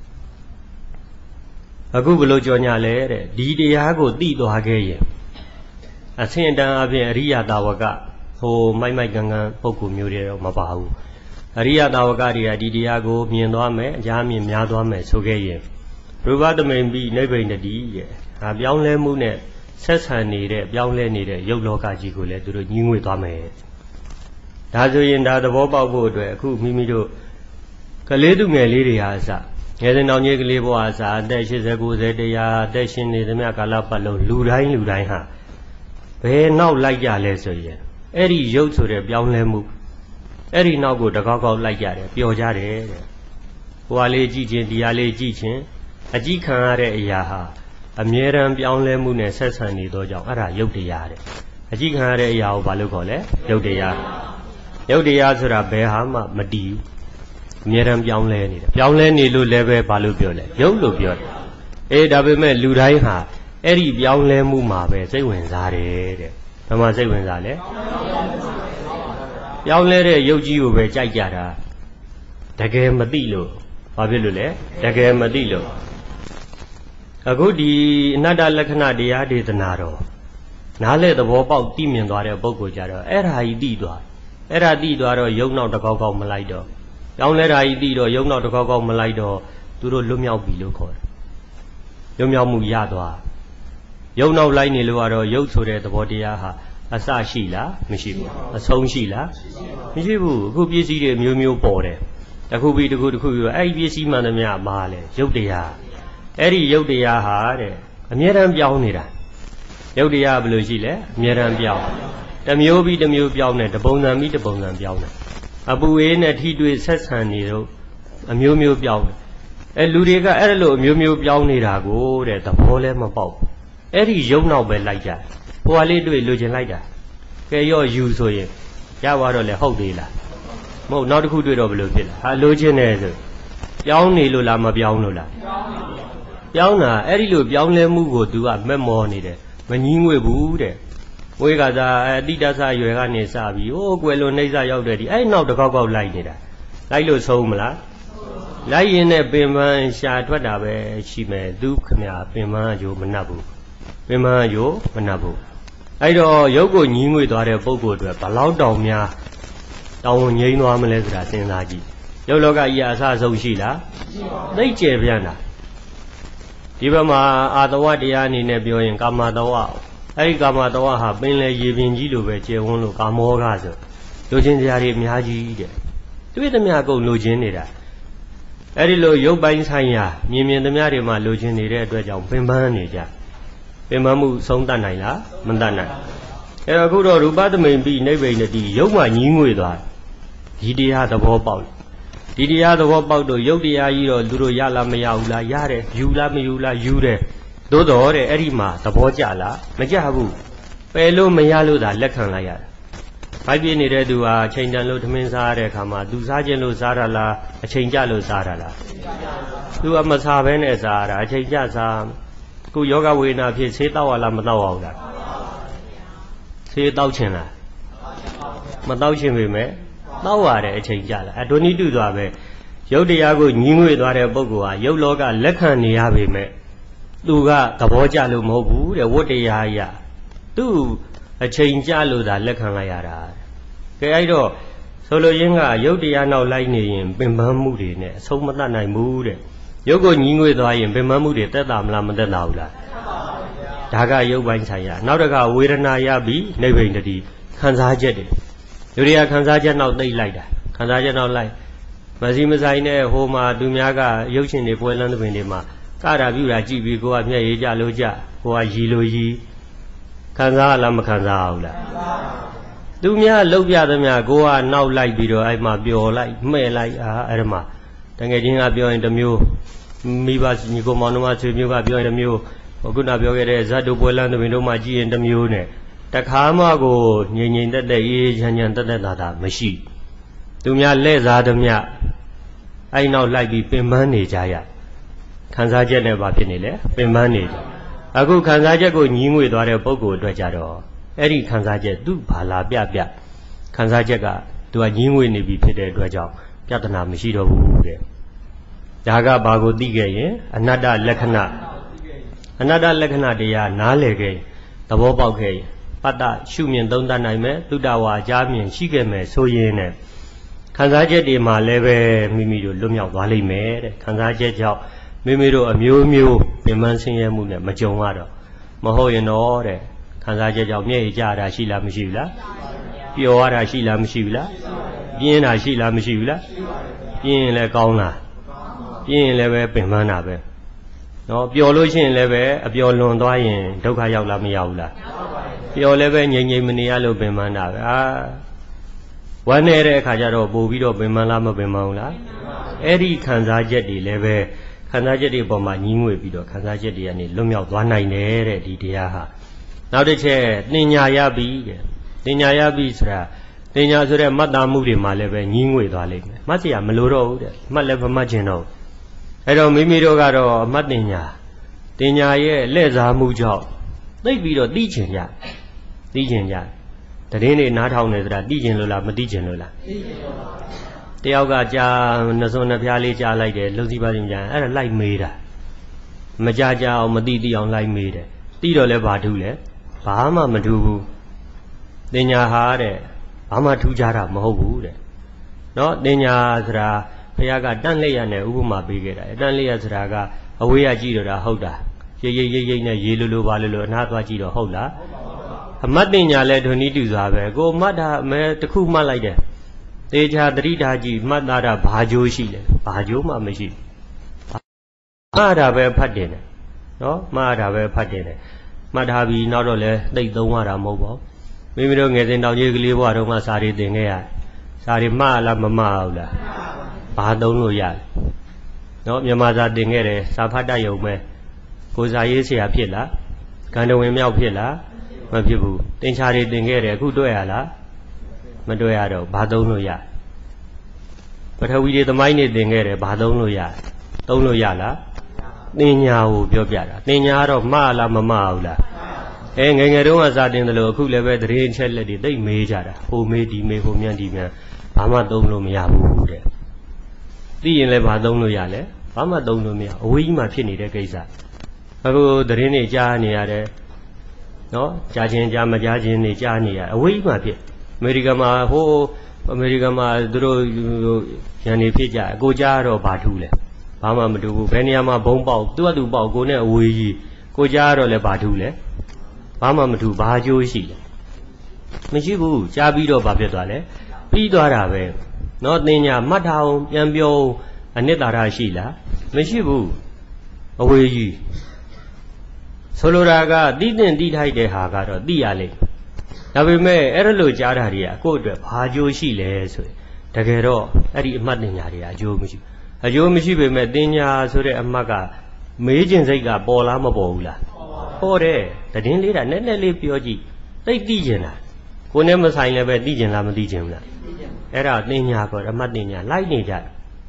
အခုဘလို့ကြော်ညာလဲတဲ့ဒီတရားကိုသိသွားခဲ့ရင်အဆင့်တန်းအပြင်အရိယတာဝကဟိုမိုက်ကန်ကန်ပုဂ္ဂိုလ်မျိုးတွေတော့မပါဘူးအရိယတာဝကတွေကဒီတရားကိုမြင်သွားမယ်အများမြင်များသွားမယ်ဆိုခဲ့ရင်ရူပသမိန်ပြီးနိဗ္ဗိန်တည်းရဲ့ဟာပြောင်းလဲမှုနဲ့ဆက်ဆံနေတဲ့ပြောင်းလဲနေတဲ့ရုပ်လောကကြီးကိုလည်းသူတို့ညှင်းငွေသွားမယ်ဒါဆိုရင်ဒါသဘောပေါက်ဖို့အတွက်အခုမိမိတို့ကလေးသူငယ်လေးတွေဟာအစငယ်စဉ်တောင်ကြီးကလေးဘဝအစအသက်80 90တရားအသက်ရှင်နေသမျှကာလပတ်လုံးလူတိုင်းဟာဘယ်နောက်လိုက်ကြလဲဆိုရင်အဲ့ဒီရုပ်ဆိုတဲ့ပြောင်းလဲမှုအဲ့ဒီနောက်ကိုတကောက်ကောက်လိုက်ကြတယ်ပျော်ကြတယ်တဲ့ဟိုဟာလေးကြည့်ခြင်းဒီဟာလေးကြည့်ခြင်းအကြည့်ခံရတဲ့အရာဟာအမြဲတမ်းပြောင်းလဲမှုနဲ့ဆက်ဆံနေသောကြောင့်အဲ့ဒါရုပ်တရားတဲ့အကြည့်ခံရတဲ့အရာကိုဘာလို့ခေါ်လဲရုပ်တရားဆိုတာဘယ်ဟာမှမတည်ဘူးအမြဲတမ်းပြောင်းလဲနေတယ်ပြောင်းလဲနေလို့လည်းပဲဘာလို့ပြောလဲရုပ်လို့ပြောတယ်ဒါပေမဲ့လူတိုင်းဟာအဲ့ဒီပြောင်းလဲမှုမှာပဲစိတ်ဝင်စားတယ်တဲ့ဘယ်မှာစိတ်ဝင်စားလဲပြောင်းလဲတဲ့ရုပ်ကြီးကိုပဲကြိုက်ကြတာတကယ်မသိလို့ဘာဖြစ်လို့လဲတကယ်မသိလို့အခုဒီအနတ္တလက္ခဏာတရားဒေသနာတော်နားလဲသဘောပေါက်သိမြင်သွားတဲ့ပုဂ္ဂိုလ်ကြတော့အဲ့ဒါကြီးသိသွားအဲ့ဒါသိသွားတော့ယုံနောက်တစ်ခေါက်ခေါက်မလိုက်တော့ပြောင်းလဲတာကြီးသိတော့ယုံနောက်တစ်ခေါက်ခေါက်မလိုက်တော့သူတို့လွတ်မြောက်ပြီလို့ခေါ်တယ်လွတ်မြောက်မှုရသွားယုံနောက်လိုက်နေလို့ကတော့ယုတ်ဆိုတဲ့သဘောတရားဟာအစရှိလားမရှိဘူးအဆုံးရှိလားမရှိဘူးအခုပစ္စည်းတွေမျိုးမျိုးပေါ်တယ်တစ်ခုပြီးတစ်ခုအဲ့ဒီပစ္စည်းမှန်သမျှမှားလဲယုတ်တရားအဲ့ဒီယုတ်တရားဟာတဲ့အမြဲတမ်းပြောင်းနေတာယုတ်တရားဘယ်လိုရှိလဲအမြဲတမ်းပြောင်းတစ်မျိုးပြီးတစ်မျိုးပြောင်းတယ်တပုံစံပြီးတပုံစံပြောင်းတယ်အပူအေးနဲ့ထိတွေ့ဆက်ဆံနေတော့အမျိုးမျိုးပြောင်းတယ်လူတွေကအဲ့လိုအမျိုးမျိုးပြောင်းနေတာကိုတဲ့သဘောလည်းမပေါက်ဘူးအဲ့ဒီယုံနောက်ပဲလိုက်ကြဟိုဟာလေးတွေ့လိုချင်လိုက်တာကဲရော့ယူဆိုရင်ရသွားတော့လေဟုတ်သေးလားမဟုတ်နောက်တစ်ခုတွေ့တော့ဘယ်လိုဖြစ်လဲဟာလိုချင်တယ်ဆိုပြောင်းနေလို့လားမပြောင်းလို့လားပြောင်းတာအဲ့ဒီလိုပြောင်းလဲမှုကို तू ကမက်မောနေတယ်မငြင်းငွေဘူးတဲ့ဝေကစားအတိတ္တဆရွယ်ကနေစပြီးကွယ်လွန်နှိမ့်စရောက်တဲ့ဒီအဲ့နောက်တစ်ခေါက်လိုက်နေတာလိုက်လို့ဆုံးမလားလိုက်ရင်နဲ့ပင်ပန်းရှာထွက်တာပဲရှိမယ်သူခမပင်ပန်းအကျိုးမနှက်ဘူးပင်ပန်းအကျိုးမနှက်ဘူးအဲ့တော့ရုပ်ကိုညှင်းငွေသွားတဲ့ပုဂ္ဂိုလ်တွေဘလောက်တောင်များတောင်းဝန်ငြိမ်းသွားမလဲဆိုတာစဉ်းစားကြည့်ရုပ်လောကကြီးအဆအဆုံးရှိလားသိကျယ်ပြန့်တာဒီဘက်မှာအာတဝတရားအနေနဲ့ပြောရင်ကာမတဝအဲ့ဒီကာမတဝဟာပင်လေရေပင်ကြီးလိုပဲကျယ်ဝန်းလို့ကာမောကဆိုလိုချင်စရာတွေအများကြီးတဲ့တွေ့သမျှကုန်လိုချင်နေတာအဲ့ဒီလိုရုပ်ပိုင်းဆိုင်ရာမြင်သမျှတွေမှာလိုချင်နေတဲ့အတွက်ကြောင့်ပင်ပန်းနေကြပင်ပန်းမှုဆုံးတတ်နိုင်လားမတတ်နိုင်အဲ့တော့အခုတော့ရူပသမိန်ပြီးနိဗ္ဗိန်တည်းရုပ်မှညီးငွေသွားဒီတရားသဘောပေါက်ဒီတရားသဘောပေါက်တော့ရုပ်တရားကြီးတော့သူတို့ရလားမရဘူးလားရတယ်ယူလားမယူလားယူတယ်သို့တော်တဲ့အဲ့ဒီမှာသဘောကျလားမကျဘူးပယ်လို့မရလို့သာလက်ခံလိုက်ရတယ်။ဖိုက်ပြည့်နေတဲ့သူဟာချိန်တန်လို့ထမင်းစားရတဲ့အခါမှာသူစားခြင်းလို့စားတာလားအချိန်ကျလို့စားတာလားသူကမစားဘဲနဲ့စားတာအချိန်ကျစားကိုယောဂဝေဒနာဖြစ်ဆေးတောက်ရလားမတောက်အောင်လားဆေးတောက်ခြင်းလားမတောက်ခြင်းပဲမဲ့တောက်ရတယ်အချိန်ကျလားအဒိုနိတုသွားပဲရုပ်တရားကိုညီးငွေသွားတဲ့ပုဂ္ဂိုလ်ဟာရုပ်လောကလက်ခံနေရပေမဲ့သူကသဘောကျလို့မဟုတ်ဘူးတဲ့ဝတ္တရားရသူ့အချိန်ကျလို့သာလက်ခံလိုက်ရတာကဲအဲ့တော့ဆိုလိုရင်းကရုပ်တရားနောက်လိုက်နေရင်ပင်ပန်းမှုတွေနဲ့အဆုံးမတတ်နိုင်ဘူးတဲ့ရုပ်ကိုညီးငွေသွားရင်ပင်ပန်းမှုတွေတက်တာမလားမတက်တာဘူးလားဒါကရုပ်ပိုင်းဆိုင်ရာနောက်တစ်ခါဝေဒနာရပြီးနိဗ္ဗိန်တည်းခံစားချက်တွေလူတွေကခံစားချက်နောက်သိလိုက်တာခံစားချက်နောက်လိုက်မစီမဆိုင်နဲ့ဟိုမှာသူများကရုပ်ရှင်တွေပွဲလန်းသဘင်တွေမှာကတာပြူတာကြည့်ပြီးကိုကမျက်ရည်ကြလို့ကြကိုကရီလိုရီခံစားလားမခံစားဘူးလားသူများလှုပ်ပြသမျှကိုကနောက်လိုက်ပြီးတော့အဲ့မှာပျော်လိုက်မှဲ့လိုက်အဲ့ဒါမှတကယ်ချင်းကပြောရင်တစ်မျိုးမိဘညီကိုမောင်နှမဆွေမျိုးကပြောရင်တစ်မျိုးခုနပြောခဲ့တဲ့ဇတ်တို့ပွဲလန်းသမင်တို့မှကြည်ရင်တစ်မျိုးနဲ့တခါမှကိုငြိမ်ငြိမ်သက်သက်အေးချမ်းချမ်းတက်တက်တာတာမရှိသူများလဲ့စားသမျှအဲ့နောက်လိုက်ပြီးပင်ပန်းနေကြရခံစားချက်နဲ့ဘာဖြစ်နေလဲပင်ပန်းနေကြအခုခံစားချက်ကိုညီးငွေသွားတဲ့ပုဂ္ဂိုလ်အတွက်ကြတော့အဲ့ဒီခံစားချက်သူ့ဘာလာပြခံစားချက်ကသူကညီးငွေနေပြီဖြစ်တဲ့အတွက်ကြောင့်ပြဿနာမရှိတော့ဘူးတဲ့ဒါကဘာကိုသိခဲ့ရင်အနတ္တလက္ခဏာတရားနားလည်ခဲ့သဘောပေါက်ခဲ့ပတ္တရှုမြင်သုံးသပ်နိုင်မယ်သုတဝါကြားမြင်ရှိခဲ့မယ်ဆိုရင်နဲ့ခံစားချက်တွေမှာလည်းပဲမိမိတို့လွတ်မြောက်သွားလိမ့်မယ်တဲ့ခံစားချက်ကြောင့်မိမိတို့အမျိုးမျိုးပြင်ပန်းဆင်းရဲမှုနဲ့မကြုံရတော့မဟုတ်ရင်တော့တဲ့ခံစားချက်ကြောင့်မျက်ရည်ကျတာရှိလားမရှိဘူးလားပျော်ရတာရှိလားမရှိဘူးလားပြင်းတာရှိလားမရှိဘူးလားပြင်းရင်လည်းကောင်းလားပြင်းရင်လည်းပဲပင်ပန်းတာပဲနော်ပျော်လို့ရှိရင်လည်းပဲအပျော်လွန်သွားရင်ဒုက္ခရောက်လားမရောက်ဘူးလားပျော်လည်းပဲငြိမ်ငြိမ်မနေရလို့ပင်ပန်းတာပဲဝမ်းနေတဲ့အခါကျတော့ပို့ပြီးတော့ပင်ပန်းလားမပင်ပန်းဘူးလားအဲ့ဒီခံစားချက်တွေလည်းပဲခံစားချက်တွေပေါ်မှာညီးငွေပြီးတော့ခံစားချက်တွေကနေလွတ်မြောက်သွားနိုင်တယ်တဲ့ဒီတရားဟာနောက်တစ်ချက်တင်ညာရပြီတဲ့တင်ညာရပြီဆိုတာတင်ညာဆိုတဲ့မှတ်သားမှုတွေမှာလည်းပဲညီးငွေသွားလိမ့်မယ်မှတ်စရာမလိုတော့ဘူးတဲ့မှတ်လည်းမမှတ်ချင်တော့အဲ့တော့မိမိတို့ကတော့အမှတ်တင်ညာရဲ့လှည့်စားမှုကြောင့်သိပြီးတော့သိချင်ကြတည်င်းတွေနားထောင်နေဆိုတာသိချင်လို့လားမသိချင်လို့လားသိချင်လို့ပါတယောက်ကကြာနှစွန်းနှဖျားလေးကြားလိုက်တယ်လှုပ်စီးပါးစီကြားအဲ့ဒါလိုက်မေးတာမကြအောင်မသိအောင်လိုက်မေးတယ်သိတော့လဲဘာထူးလဲဘာမှမထူးဘူးတင်ညာဟာတဲ့ဘာမှထူးခြားတာမဟုတ်ဘူးတဲ့နော်တင်ညာဆိုတာဘုရားကတန့်လက်ရနဲ့ဥပမာပေးခဲ့တာတန့်လက်ရဆိုတာကအဝေးကကြည့်တော့တာဟုတ်တာရိပ်နဲ့ရေလိုပါလိုအနားသွားကြည့်တော့ဟုတ်လားအမတ်တင်ညာလဲဒုနီးတူစွာပဲကိုမှတ်တာအမဲတစ်ခုမှတ်လိုက်တယ်သေချာတတိထားကြည့်မှတ်သားတာဘာကြိုးရှိလဲဘာကြိုးမှမရှိမှားတာပဲဖတ်တယ်နော်မှားတာပဲဖတ်တယ်မှတ်ထားပြီးနောက်တော့လဲသိသုံးရတာမဟုတ်ပါဘူးမိမိတို့ငယ်စဉ်တောင်ကြီးကလေးဘဝတုန်းကစာတွေသင်ခဲ့ရစာတွေမှားလားမမှားဘူးလားဘာသုံးလို့ရနော်မြန်မာစာသင်ခဲ့တယ်စာဖတ်တတ်ရုံပဲကိုစာရေးဆရာဖြစ်လားကံတော်ဝင်မြောက်ဖြစ်လားမဖြစ်ဘူးသင်္ချာတွေသင်ခဲ့တယ်အခုတွေ့ရလားမတွေ့ရတော့ဘာသုံးလို့ရပထဝီတွေသမိုင်းတွေသင်ခဲ့တယ်ဘာသုံးလို့ရသုံးလို့ရလားသင်ညာကိုပြောပြတာသင်ညာကတော့မှားလားမမှားဘူးလားငယ်ငယ်တုန်းကစာတင်တယ်လို့အခုလည်းပဲသတင်းချက်လက်တွေသိမေးကြတာဟိုမေးဒီမေးဟိုမြန်ဒီမြန်ဘာမှသုံးလို့မရဘူးတဲ့သိရင်လည်းဘာသုံးလို့ရလဲဘာမှသုံးလို့မရအဝေးကြီးမှာဖြစ်နေတဲ့ကိစ္စအခုသတင်းတွေကြားနေရတယ်နော်ကြားချင်းကြားမကြားချင်းတွေကြားနေရအဝေးကြီးမှာဖြစ်အမေရိကန်မှာသူတို့ရန်နေဖြစ်ကြအကိုကြားတော့ဘာထူးလဲဘာမှမထူးဘူးဘယ်နေရာမှာဘုံပေါက်သူ့အတူပေါက်ကိုနဲ့အဝေးကြီးကိုကြားတော့လည်းဘာထူးလဲဘာမှမထူးဘာအကျိုးရှိလဲမရှိဘူးကြားပြီးတော့ဘာဖြစ်သွားလဲပြီးသွားတာပဲနော်သင်ညာမှတ်ထားအောင်ပြန်ပြောအနှစ်သာရရှိလားမရှိဘူးအဝေးကြီးဆိုလိုတာကသိတင်သိထိုက်တဲ့ဟာကတော့သိရလိမ့်ဒါပေမဲ့အဲ့ဒါလိုကြားတာတွေကကိုယ့်အတွက်ဘာအကျိုးရှိလဲဆိုရင်တကယ်တော့အဲ့ဒီအမှတ်တင်ညာတွေအကျိုးမရှိပေမဲ့တင်ညာဆိုတဲ့အမှတ်ကမေးခြင်းစိတ်ကပေါ်လားမပေါ်ဘူးလားပေါ်တယ်တည်င်းလေးတာနည်းနည်းလေးပြောကြည့်သိကျင်တာကိုယ်နဲ့မဆိုင်လည်းပဲသိကျင်လားမသိကျင်ဘူးလားအဲ့ဒါတင်ညာကောအမှတ်တင်ညာလိုက်နေကြ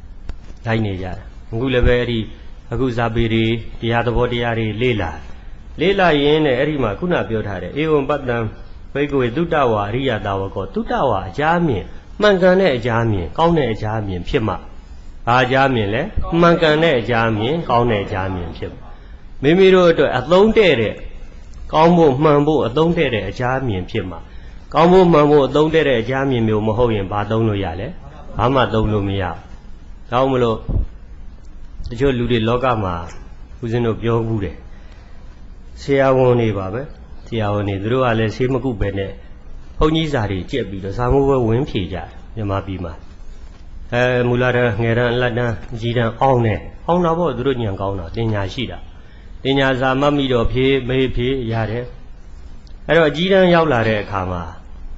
အခုလည်းပဲအဲ့ဒီအခုဇာပေတွေတရားသဘောတရားတွေလေ့လာရင်းနဲ့အဲ့ဒီမှာခုနပြောထားတယ်ဧဝံပတ္တံဘိက္ခဝေသုတဝါအရိယတာဝကောသုတဝါအကြားမြင်မှန်ကန်တဲ့အကြားမြင်ကောင်းတဲ့အကြားမြင်ဖြစ်မှဘာအကြားမြင်လဲမှန်ကန်တဲ့အကြားမြင်ကောင်းတဲ့အကြားမြင်ဖြစ်မိမိတို့အတွက်အသုံးတဲ့တဲ့ကောင်းဖို့မှန်ဖို့အသုံးတဲ့တဲ့အကြားမြင်ဖြစ်မှကောင်းဖို့မှန်ဖို့အသုံးတဲ့တဲ့အကြားမြင်မျိုးမဟုတ်ရင်ဘာသုံးလို့ရလဲဘာမှသုံးလို့မရကောင်းမလို့တချို့လူတွေလောကမှာဦးဇင်းတို့ပြောဘူးတယ်ဆရာဝန်တွေပါပဲဆရာဝန်တွေသူတို့ကလည်းဆေးမကုပဲနဲ့ဘုန်းကြီးစာတွေကြက်ပြီးတော့စာမိုးပဲဝင်းဖြေကြတယ်မြန်မာပြည်မှာမူလာတန်းငယ်တန်းအလတ်တန်းကြီးတန်းအောင်းတာပေါ့သူတို့ညံကောင်းတာတင်ညာရှိတာတင်ညာစာမှတ်မိတော့ဖြေမေးဖြေရတယ်အဲ့တော့အကြီးတန်းရောက်လာတဲ့အခါမှာ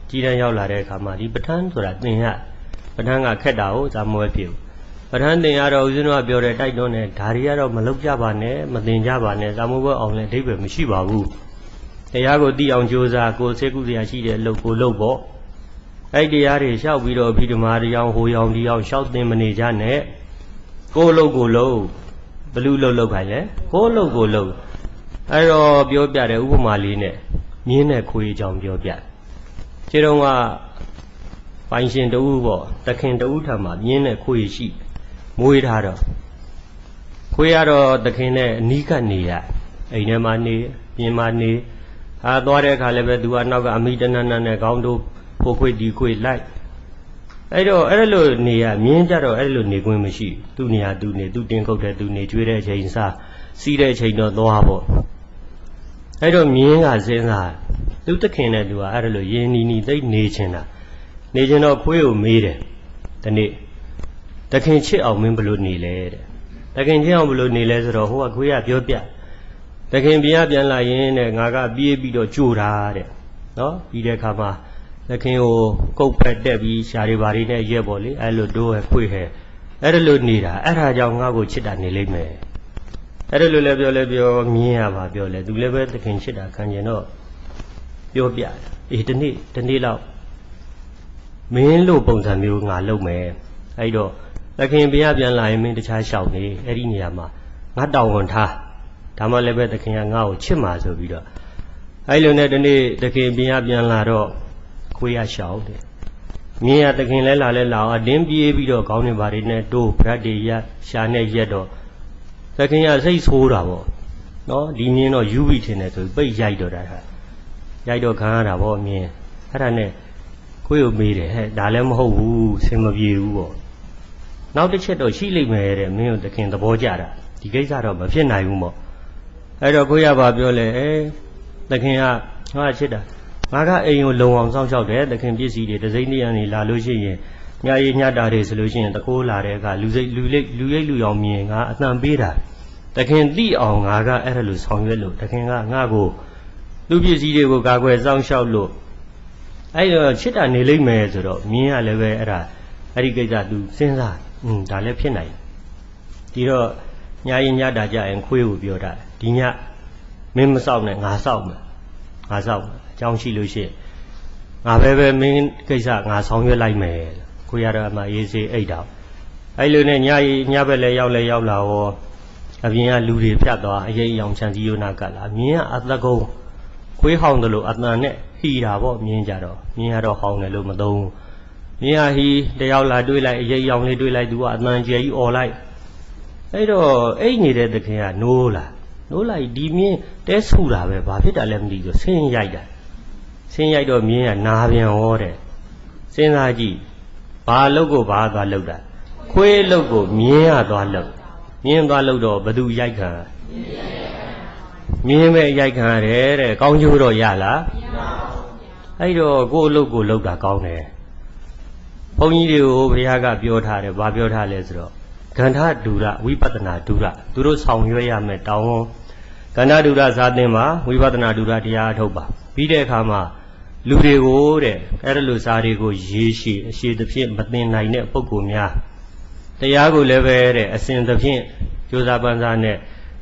ကြီးတန်းရောက်လာတဲ့အခါမှာဒီပဋ္ဌာန်းဆိုတာသင်ရပဋ္ဌာန်းကခက်တာကိုဇာမွဲဖြစ်ပဋ္ဌာန်းသင်ရတော့ဦးဇင်းတို့ကပြောတဲ့တိုက်တွန်းတဲ့ဓာရီကတော့မလောက်ကြပါနဲ့မသင်ကြပါနဲ့ဇာမွဲဘွဲအောင်လည်းအဓိပ္ပာယ်မရှိပါဘူးတရားကိုသိအောင်ကြိုးစားကိုစိတ်ကူးစရာရှိတဲ့လုပ်ကိုလုပ်ပေါ့အဲ့တရားတွေလျှောက်ပြီးတော့အဖိဓမ္မာတရားဟိုရောင်ဒီအောင်လျှောက်သင်မနေကြနဲ့ကိုလုပ်ကိုလုပ်ဘလူလုပ်ခိုင်းလဲကိုလုပ်ကိုလုပ်အဲ့တော့ပြောပြတဲ့ဥပမာလေးနဲ့မြင်းနဲ့ခွေးအကြောင်းပြောပြခြေတုံးကပိုင်ရှင်တူပေါ့တခင်တူထံမှာမြင်းနဲ့ခွေးရှိမွေးထားတော့ခွေးကတော့တခင်နဲ့အနီးကပ်နေရအိမ်ထဲမှာနေပြင်မှာနေသွားတဲ့အခါလည်းပဲသူကနောက်ကအမိတနန်းနဲ့ခေါင်းတို့ဖိုခွေဒီခွေလိုက်အဲ့တော့အဲ့လိုနေရမြင်းကြတော့အဲ့လိုနေခွင့်မရှိသူ့နေရာသူနေသူတင်းခုတ်တဲ့သူနေကျွေးတဲ့အချိန်စားစီးတဲ့အချိန်တော့သွားပေါ့အဲ့တော့မြင်းကစဉ်းစားသူတခင်နဲ့သူကအဲ့လိုရင်းနီနီသိနေချင်တာနေချင်တော့ခွေးကိုမေးတယ်ဒီနေ့တခင်ချစ်အောင်မင်းဘလို့နေလဲတဲ့တခင်ချစ်အောင်ဘလို့နေလဲဆိုတော့ဟိုကခွေးကပြောပြတခင်ပြန်လာရင်တဲ့ငါကပြေးပြီးတော့ကြိုတာတဲ့နော်ပြီးတဲ့အခါမှာတခင်ကိုကုတ်ဖက်တက်ပြီးရှားတွေဘာတွေနဲ့ရက်ပေါ့လေအဲ့လိုတို့ဟဲ့ခွေးဟဲ့အဲ့လိုနေတာအဲ့ဒါကြောင့်ငါ့ကိုချစ်တာနေလိမ့်မယ်အဲ့လိုလည်းပြောမြင်ရပါပြောလဲသူလည်းပဲတခင်ချစ်တာခံကျင်တော့ပြောပြတယ်အေးဒီနေ့လောက်မင်းလို့ပုံစံမျိုးငါလုပ်မယ်အဲ့တော့တခင်ပြန်လာရင်မင်းတခြားရှောက်နေအဲ့ဒီနေရာမှာငါတောင်းဝန်ထားဒါမှလည်းပဲတခင်ကငါ့ကိုချစ်မှာဆိုပြီးတော့အဲ့လိုနဲ့ဒီနေ့တခင်ပြန်လာတော့ခွေးရရှောက်တယ်မြင်းရတခင်လဲလာအောင်အတင်းပြေးပြီးတော့ခေါင်းတွေဘာတွေနဲ့တိုးဗတ်တွေရရှာနဲ့ရက်တော့တခင်ကစိတ်ဆိုးတာပေါ့နော်ဒီမြင်းတော့ယူပြီးထင်တယ်ဆိုပိတ်ရိုက်တော့တာရိုက်တော့ခံရတာပေါ့မြင်းအဲ့ဒါနဲ့ခွေးကိုမေးတယ်ဟဲ့ဒါလည်းမဟုတ်ဘူးဆင်မပြေဘူးပေါ့နောက်တစ်ချက်တော့ရှိလိမ့်မယ်တဲ့မင်းတို့တခင်သဘောကျတာဒီကိစ္စတော့မဖြစ်နိုင်ဘူးပေါ့အဲ့တော့ခွေးရပါပြောလဲတခင်ကငါချစ်တာငါကအိမ်ကိုလုံအောင်စောင့်ရှောက်တယ်တခင်ပစ္စည်းတွေဒစိမ့်တရားနေလာလို့ရှိရင်ညရေးညတာတွေဆိုလို့ရှိရင်တကိုးလာတဲ့အခါလူရိပ်လူရောင်မြင်ငါအတန်ပေးတာတခင်သိအောင်ငါကအဲ့ဒါလိုဆောင်ရွက်လို့တခင်ကငါ့ကိုသူ့ပစ္စည်းတွေကိုကာကွယ်စောင့်ရှောက်လို့အဲ့တော့ချစ်တာနေလိမ့်မယ်ဆိုတော့မြင်ရလည်းပဲအဲ့ဒီကိစ္စသူစဉ်းစားဒါလည်းဖြစ်နိုင်ဒီတော့ညရေးညတာကြရင်ခွေးကိုပြောတာဒီညမင်းမစောင့်နဲ့ငါစောင့်မယ်အကြောင်းရှိလို့ရှိရင်ငါပဲမင်းကိစ္စငါဆောင်ရွက်လိုက်မယ်ခွေးရတော့အမှရေးစေးအိတ်တော့အဲ့လိုနဲ့ညဘက်လည်းရောက်လာရောအပြင်ကလူတွေဖြတ်သွားအရေးအောင်ချန်စီယိုနာကလာမြင်းကအသက်ကုန်းခွေးဟောင်းတယ်လို့အတန်နဲ့ဟီတာပေါ့မြင်းကြတော့မြင်းကတော့ဟောင်းတယ်လို့မသုံးမြင်းကဟီတယောက်လာတွေးလိုက်အရေးအောင်လေးတွေးလိုက်သူကအတန်ကျဲကြီးអော်လိုက်အဲ့တော့အိတ်နေတဲ့တခင်ကနိုးလိုက်ဒီမြင်းတဲဆူတာပဲဘာဖြစ်တာလဲမသိဘူးဆင်းရိုက်တော့မြင်းကနာပြန်ဟောတယ်စဉ်းစားကြည့်ဘာလုပ်ကိုဘာသွားလုပ်တာခွေးလုပ်ကိုမြင်းကသွားလုပ်မြင်းသွားလုပ်တော့ဘသူရိုက်ခံမြင်းပဲရိုက်ခံရတယ်တဲ့ကောင်းကျိုးတော့ရလားအဲ့တော့ကိုယ်အလုပ်ကိုလုပ်တာကောင်းတယ်ဘုန်းကြီးတွေကိုဘုရားကပြောထားတယ်ဘာပြောထားလဲဆိုတော့ကန္ဓဒုရဝိပဿနာဒုရသူတို့ဆောင်ရွက်ရမယ်တောင်းကန္ဓဒုရဇာသင်မှာဝိပဿနာဒုရတရားအထုတ်ပါပြီးတဲ့အခါမှာလူတွေကိုတဲ့အဲ့လိုစာတွေကိုရေးရှိအရှိသဖြင့်မသိနိုင်တဲ့ပုဂ္ဂိုလ်များတရားကိုလည်းပဲတဲ့အစဉ်သဖြင့်ကြိုးစားပန်းစားနဲ့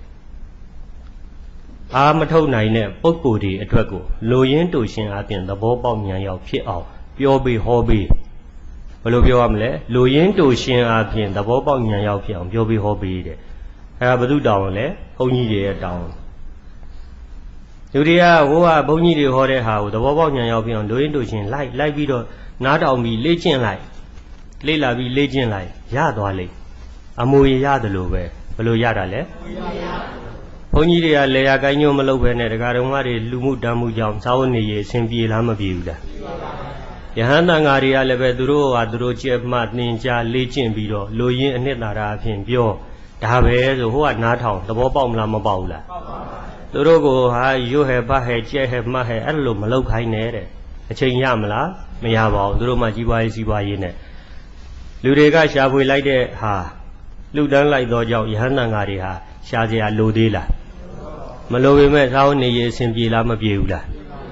အာမထုတ်နိုင်တဲ့ပုဂ္ဂိုလ်တွေအတွက်ကိုလိုရင်းတူရှင်အပြင်သဘောပေါက်ဉာဏ်ရောက်ဖြစ်အောင်ပြောပြီးဟောပြီးဘယ်လိုပြောရမလဲလိုရင်းတူရှင်အပြင်သဘောပေါက်ဉာဏ်ရောက်ဖြစ်အောင်ပြောပြီးဟောပြီးတဲ့အဲ့ဒါဘု து တောင်းလဲဘုန်းကြီးတွေရဲ့တောင်းလူတွေကဟိုကဘုန်းကြီးတွေဟောတဲ့ဟာကိုသဘောပေါက်ဉာဏ်ရောက်ဖြစ်အောင်လိုရင်းတူရှင်လိုက်ပြီးတော့နားတောင်ပြီးလေ့ကျင့်လိုက်လေ့လာပြီးလေ့ကျင့်လိုက်ရသွားလိမ့်အမူရရတယ်လို့ပဲဘယ်လိုရတာလဲဘုန်းကြီးတွေကလေယာကိုင်းညိုးမလုပ်ပဲနဲ့တရားတော်မတွေလူမှုတမ်းမှုကြောင့်သာဝနေရအစဉ်ပြေလားမပြေဘူးလားယဟန်တန်ဃာတွေကလည်းပဲသူတို့ဟာသူတို့ကြက်မှသင်ကြားလေ့ကျင့်ပြီးတော့လိုရင်းအနှစ်သာရအဖြစ်ပြောဒါပဲဆိုဟိုကနားထောင်သဘောပေါက်မလားမပေါက်ဘူးလားသူတို့ကိုဟာရွဟဲ့ဘဟဲ့ကြက်ဟဲ့မှတ်ဟဲ့အဲ့လိုမလုပ်ခိုင်းနဲ့တဲ့အချိန်ရမလားမရပါဘူးသူတို့မှကြီးပွားရေးစီးပွားရေးနဲ့လူတွေကရှာဖွေလိုက်တဲ့ဟာလူတန်းလိုက်သောကြောင့်ယဟန်တန်ဃာတွေဟာရှားစရာလိုသေးလားမလိုပေမဲ့သာဝနေရအစဉ်ပြေလားမပြေဘူးလား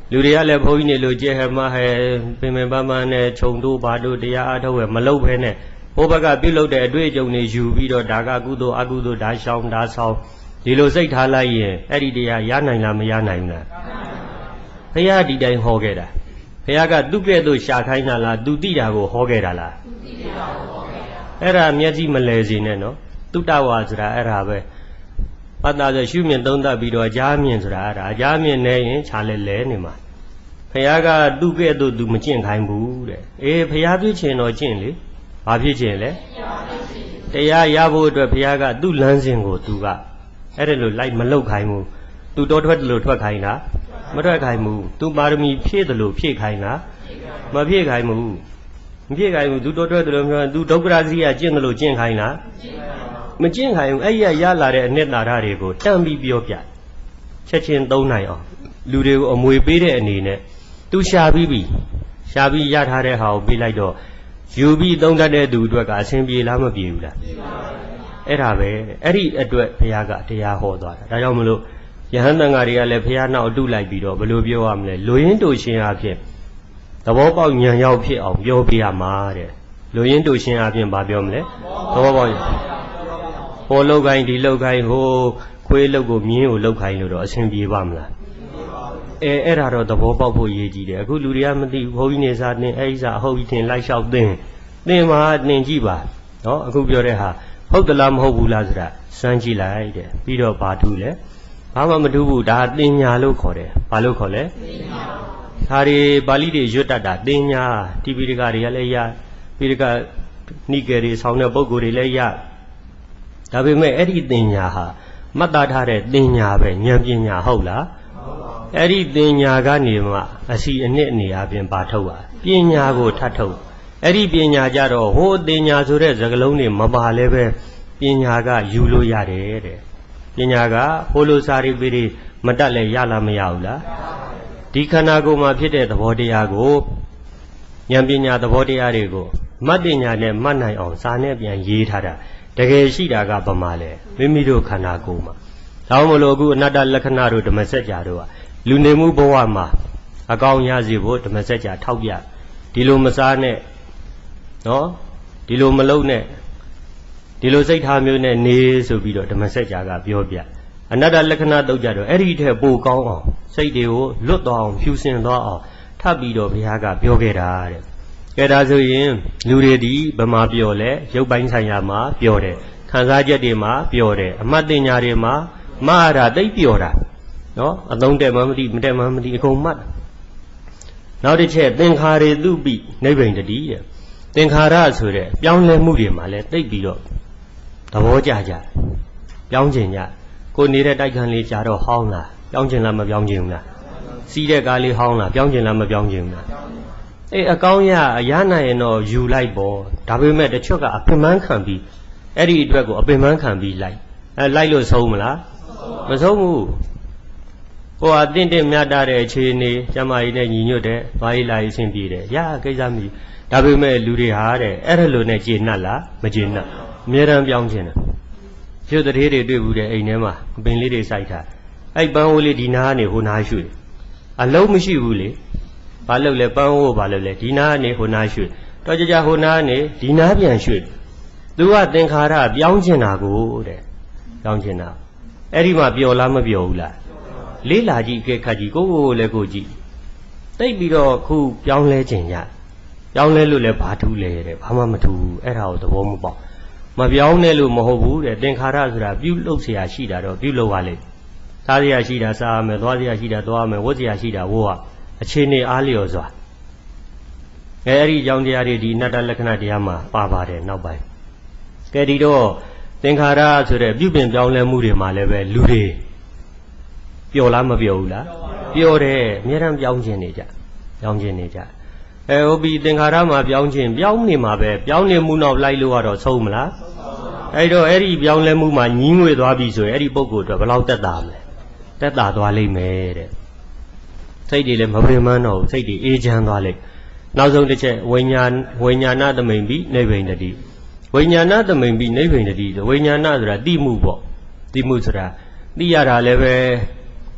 လူတွေကလည်းဘုန်းကြီးနေလို့ကြဲဟဲ့မဟဲပင်ပင်ပန်းပန်းနဲ့ခြုံတို့ဘာတို့တရားအားထုတ်ရမလုပ်ဘဲနဲ့ဘိုးဘက်ကပြုလုပ်တဲ့အတွေ့အကြုံတွေယူပြီးတော့ဒါကကုသိုလ်အကုသိုလ်ဒါရှောင်ဒါဆောင်ဒီလိုစိတ်ထားလိုက်ရင်အဲ့ဒီတရားရနိုင်လားမရနိုင်ဘူးလားဘုရားဒီတိုင်းဟောခဲ့တာဘုရားကသူ့ကဲ့သို့ရှာခိုင်းတာလားသူတိတာကိုဟောခဲ့တာလားသူတိတာကိုဟောခဲ့တာအဲ့ဒါမျက်စိမလဲစေနဲ့နော်တုတ္တဝါဆိုတာအဲ့ဒါပဲပတ္တဆိုရှုမြင်သုံးသပ်ပြီးတော့အကြားမြင်ဆိုတာအဲ့ဒါအကြားမြင်နေရင်ခြာလဲလဲနေမှာဘုရားကသူ့ကဲ့သို့သူမကျင့်ခိုင်းဘူးတဲ့အေးဘုရားဖြစ်ခြင်းတော့ကျင့်လေဘာဖြစ်ခြင်းလဲတရားရဖို့အတွက်ဘုရားကသူ့လမ်းစဉ်ကိုသူကအဲ့ဒါလိုလိုက်မလောက်ခိုင်းဘူးသူတော်ထွက်တယ်လို့ထွက်ခိုင်းတာမထွက်ခိုင်းဘူးသူပါရမီဖြည့်တယ်လို့ဖြည့်ခိုင်းတာမဖြည့်ခိုင်းဘူးမဖြည့်ခိုင်းဘူးသူတော်ထွက်တယ်လို့ပြောသူဒုက္ခရာစီကကျင့်တယ်လို့ကျင့်ခိုင်းတာမကျင့်ခိုင်းဘူးအဲ့ရရလာတဲ့အနှစ်သာရတွေကိုတန့်ပြီးပြောပြချက်ချင်းသုံးနိုင်အောင်လူတွေကိုအမွေပေးတဲ့အနေနဲ့သူရှာပြီးရထားတဲ့ဟာကိုပေးလိုက်တော့ယူပြီးသုံးတတ်တဲ့သူအတွက်ကအဆင်ပြေလားမပြေဘူးလားအဲ့ဒါပဲအဲ့ဒီအတွက်ဘုရားကတရားဟောသွားတာဒါကြောင့်မလို့ယဟန်တန်ဃာတွေကလည်းဘုရားနောက်အတုလိုက်ပြီးတော့ဘယ်လိုပြောရမလဲလူရင်းတူရှင်အဖြစ်သဘောပေါက်ဉာဏ်ရောက်ဖြစ်အောင်ပြောပြရမှာတဲ့လူရင်းတူရှင်အဖြစ်ဘာပြောမလဲသဘောပေါက်ဟိုလောက်ခိုင်းဒီလောက်ခိုင်းဟိုခွေးလောက်ကိုမြင်းကိုလောက်ခိုင်းလို့တော့အဆင်ပြေပါမလားအဲ့ဒါတော့သဘောပေါက်ဖို့ရည်ကြီးတယ်အခုလူတွေကမသိဘုန်းကြီးနေစားတင်အဲ့ဒီစားအဟုတ်ကြီးတင်လိုက်လျှောက်တင်မှာတင်ကြည့်ပါနော်အခုပြောတဲ့ဟာဟုတ်သလားမဟုတ်ဘူးလားဆိုတာစမ်းကြည့်လိုက်တဲ့ပြီးတော့ဘာထူးလဲဘာမှမထူးဘူးဒါတင်ညာလို့ခေါ်တယ်ဘာလို့ခေါ်လဲတင်ညာဒါတွေပါဠိတွေရွတ်တတ်တာတင်ညာတိပိဋကတွေကလည်းရပိဋကနိကေတွေဆောင်းတဲ့ပုဂ္ဂိုလ်တွေလည်းရဒါပေမဲ့အဲ့ဒီတင်ညာဟာမှတ်သားထားတဲ့တင်ညာပဲဉာဏ်ပညာဟုတ်လားအဲ့ဒီတင်ညာကနေမှအစီအနှစ်အနေအချင်းပါထုတ်ပါပညာကိုထပ်ထုတ်အဲ့ဒီပညာကြတော့ဟိုတင်ညာဆိုတဲ့စကားလုံးတွေမပါလဲပဲပညာကယူလို့ရတယ်တဲ့ပညာကဟိုလိုစာရိပိတွေမတတ်လဲရလားမရဘူးလားဒီခန္ဓာကိုယ်မှာဖြစ်တဲ့သဘောတရားကိုဉာဏ်ပညာသဘောတရားတွေကိုမတ်တင်ညာနဲ့မှတ်နိုင်အောင်စာနဲ့ပြန်ရေးထားတာတကယ်ရှိတာကဘာမှလဲမိမိတို့ခန္ဓာကိုယ်မှာဒါမှမဟုတ်အခုအနတ္တလက္ခဏာတို့ဓမ္မစကြာတို့ကလူနေမှုဘဝမှာအကောင်ရစီဖို့ဓမ္မစကြာထောက်ပြဒီလိုမစားနဲ့နော်ဒီလိုမလုပ်နဲ့ဒီလိုစိတ်ထားမျိုးနဲ့နေဆိုပြီးတော့ဓမ္မစကြာကပြောပြအနတ္တလက္ခဏာတုတ်ကြတော့အဲ့ဒီထက်ပိုကောင်းအောင်စိတ်တွေကိုလွတ်သွားအောင်ဖြူစင်သွားအောင်ထပ်ပြီးတော့ဘုရားကပြောခဲ့တာတဲ့ကဲဒါဆိုရင်လူတွေဒီဗမာပြောလဲရုပ်ပိုင်းဆိုင်ရာမှာပြောတယ်ခံစားချက်တွေမှာပြောတယ်အမှတ်တင်ညာတွေမှာမှားတာသိပြောတာနော်အသုံးတက်မှမသိမတက်မှမသိအကုန်မှတ်နောက်တစ်ချက်သင်္ခါရေတုပိနိဗ္ဗိန္ဒတိတဲ့သင်္ခါရဆိုတဲ့ပြောင်းလဲမှုတွေမှာလဲသိပြီးတော့သဘောကျကြပြောင်းကျင်ကြကိုနေတဲ့တိုက်ခန်းလေးကြာတော့ဟောင်းလားပြောင်းကျင်လားမပြောင်းကျင်ဘူးလားစီးတဲ့ကားလေးဟောင်းလားပြောင်းကျင်လားမပြောင်းကျင်ဘူးလားအေးအကောင်းရအရနိုင်ရင်တော့ယူလိုက်ပေါ့ဒါပေမဲ့တချို့ကအပင်ပန်းခံပြီးအဲ့ဒီအတွက်ကိုအပင်ပန်းခံပြီးလိုက်လိုက်လို့ဆုံးမလားမဆုံးဘူးဟိုအတင်းတင်းမြတ်တဲ့အခြေအနေကျမကြီးနဲ့ညီညွတ်တဲ့ဘာကြီးလာရေးဆင်းပြေတယ်ရကိစ္စမရှိဒါပေမဲ့လူတွေဟာတဲ့အဲ့ဒါလိုနဲ့ကျေနပ်လားမကျေနပ်အများရန်ပြောင်းခြင်းတယ်ကျွတ်တရေတွေတွေ့ဘူးတဲ့အိမ်ထဲမှာအပင်လေးတွေစိုက်ထားအဲ့ပန်းဝိုးလေးဒီနာကနေဟိုနာရွှေ့အလုံးမရှိဘူးလေဘာလို့လဲပန်းဝိုးဘာလို့လဲဒီနာကနေဟိုနာရွှေ့တော့ကြဟိုနာကနေဒီနာပြန်ရွှေ့သူကသင်္ခါရပြောင်းခြင်းတာကိုတဲ့ပြောင်းခြင်းတာအဲ့ဒီမှာပျော်လားမပျော်ဘူးလားလေးလာကြည့်ကဲခတ်ကြည့်ကိုလည်းကိုကြည့်တိတ်ပြီးတော့ခုပြောင်းလဲခြင်းရပြောင်းလဲလို့လည်းဘာထူးလဲတဲ့ဘာမှမထူးဘူးအဲ့ဒါကိုသဘောမပေါက်မပြောင်းနဲ့လို့မဟုတ်ဘူးတဲ့သင်္ခါရဆိုတာပြုလုပ်เสียရှိတာတော့ပြုလုပ်ပါလေစားเสียရှိတာစားရမယ်သွားเสียရှိတာသွားရမယ်ဝတ်เสียရှိတာဝတ်ရအခြေအနေအားလျော်စွာအဲ့ဒီကြောင့်တရားတွေဒီအနတ္တလက္ခဏာတရားမှာပါပါတယ်နောက်ပိုင်းကဲဒီတော့သင်္ခါရဆိုတဲ့ပြုပြင်ပြောင်းလဲမှုတွေမှာလည်းပဲလူတွေပျော်လားမပျော်ဘူးလားပျော်တယ်အများအားပြောင်းခြင်းနေကြဟုတ်ပြီသင်္ခါရမှာပြောင်းခြင်းပြောင်းနေမှာပဲပြောင်းနေမှုနောက်လိုက်လို့ကတော့ဆုံးမလားအဲ့တော့အဲ့ဒီပြောင်းလဲမှုမှာညီးငွေသွားပြီဆိုရင်အဲ့ဒီပုဂ္ဂိုလ်အတွက်ဘယ်လောက်တက်တာမလဲတက်တာသွားလိမ့်မယ်တဲ့စိတ်တွေလည်းမပင်ပန်းတော့ဘူးစိတ်တွေအေးချမ်းသွားလိမ့်နောက်ဆုံးတစ်ချက်ဝိညာဏသမိန်ပြီးနိဗ္ဗိန္ဒတိဝိညာဏသမိန်ပြီးနိဗ္ဗိန္ဒတိဆိုဝိညာဏဆိုတာသိမှုပေါ့သိမှုဆိုတာသိရတာလည်းပဲ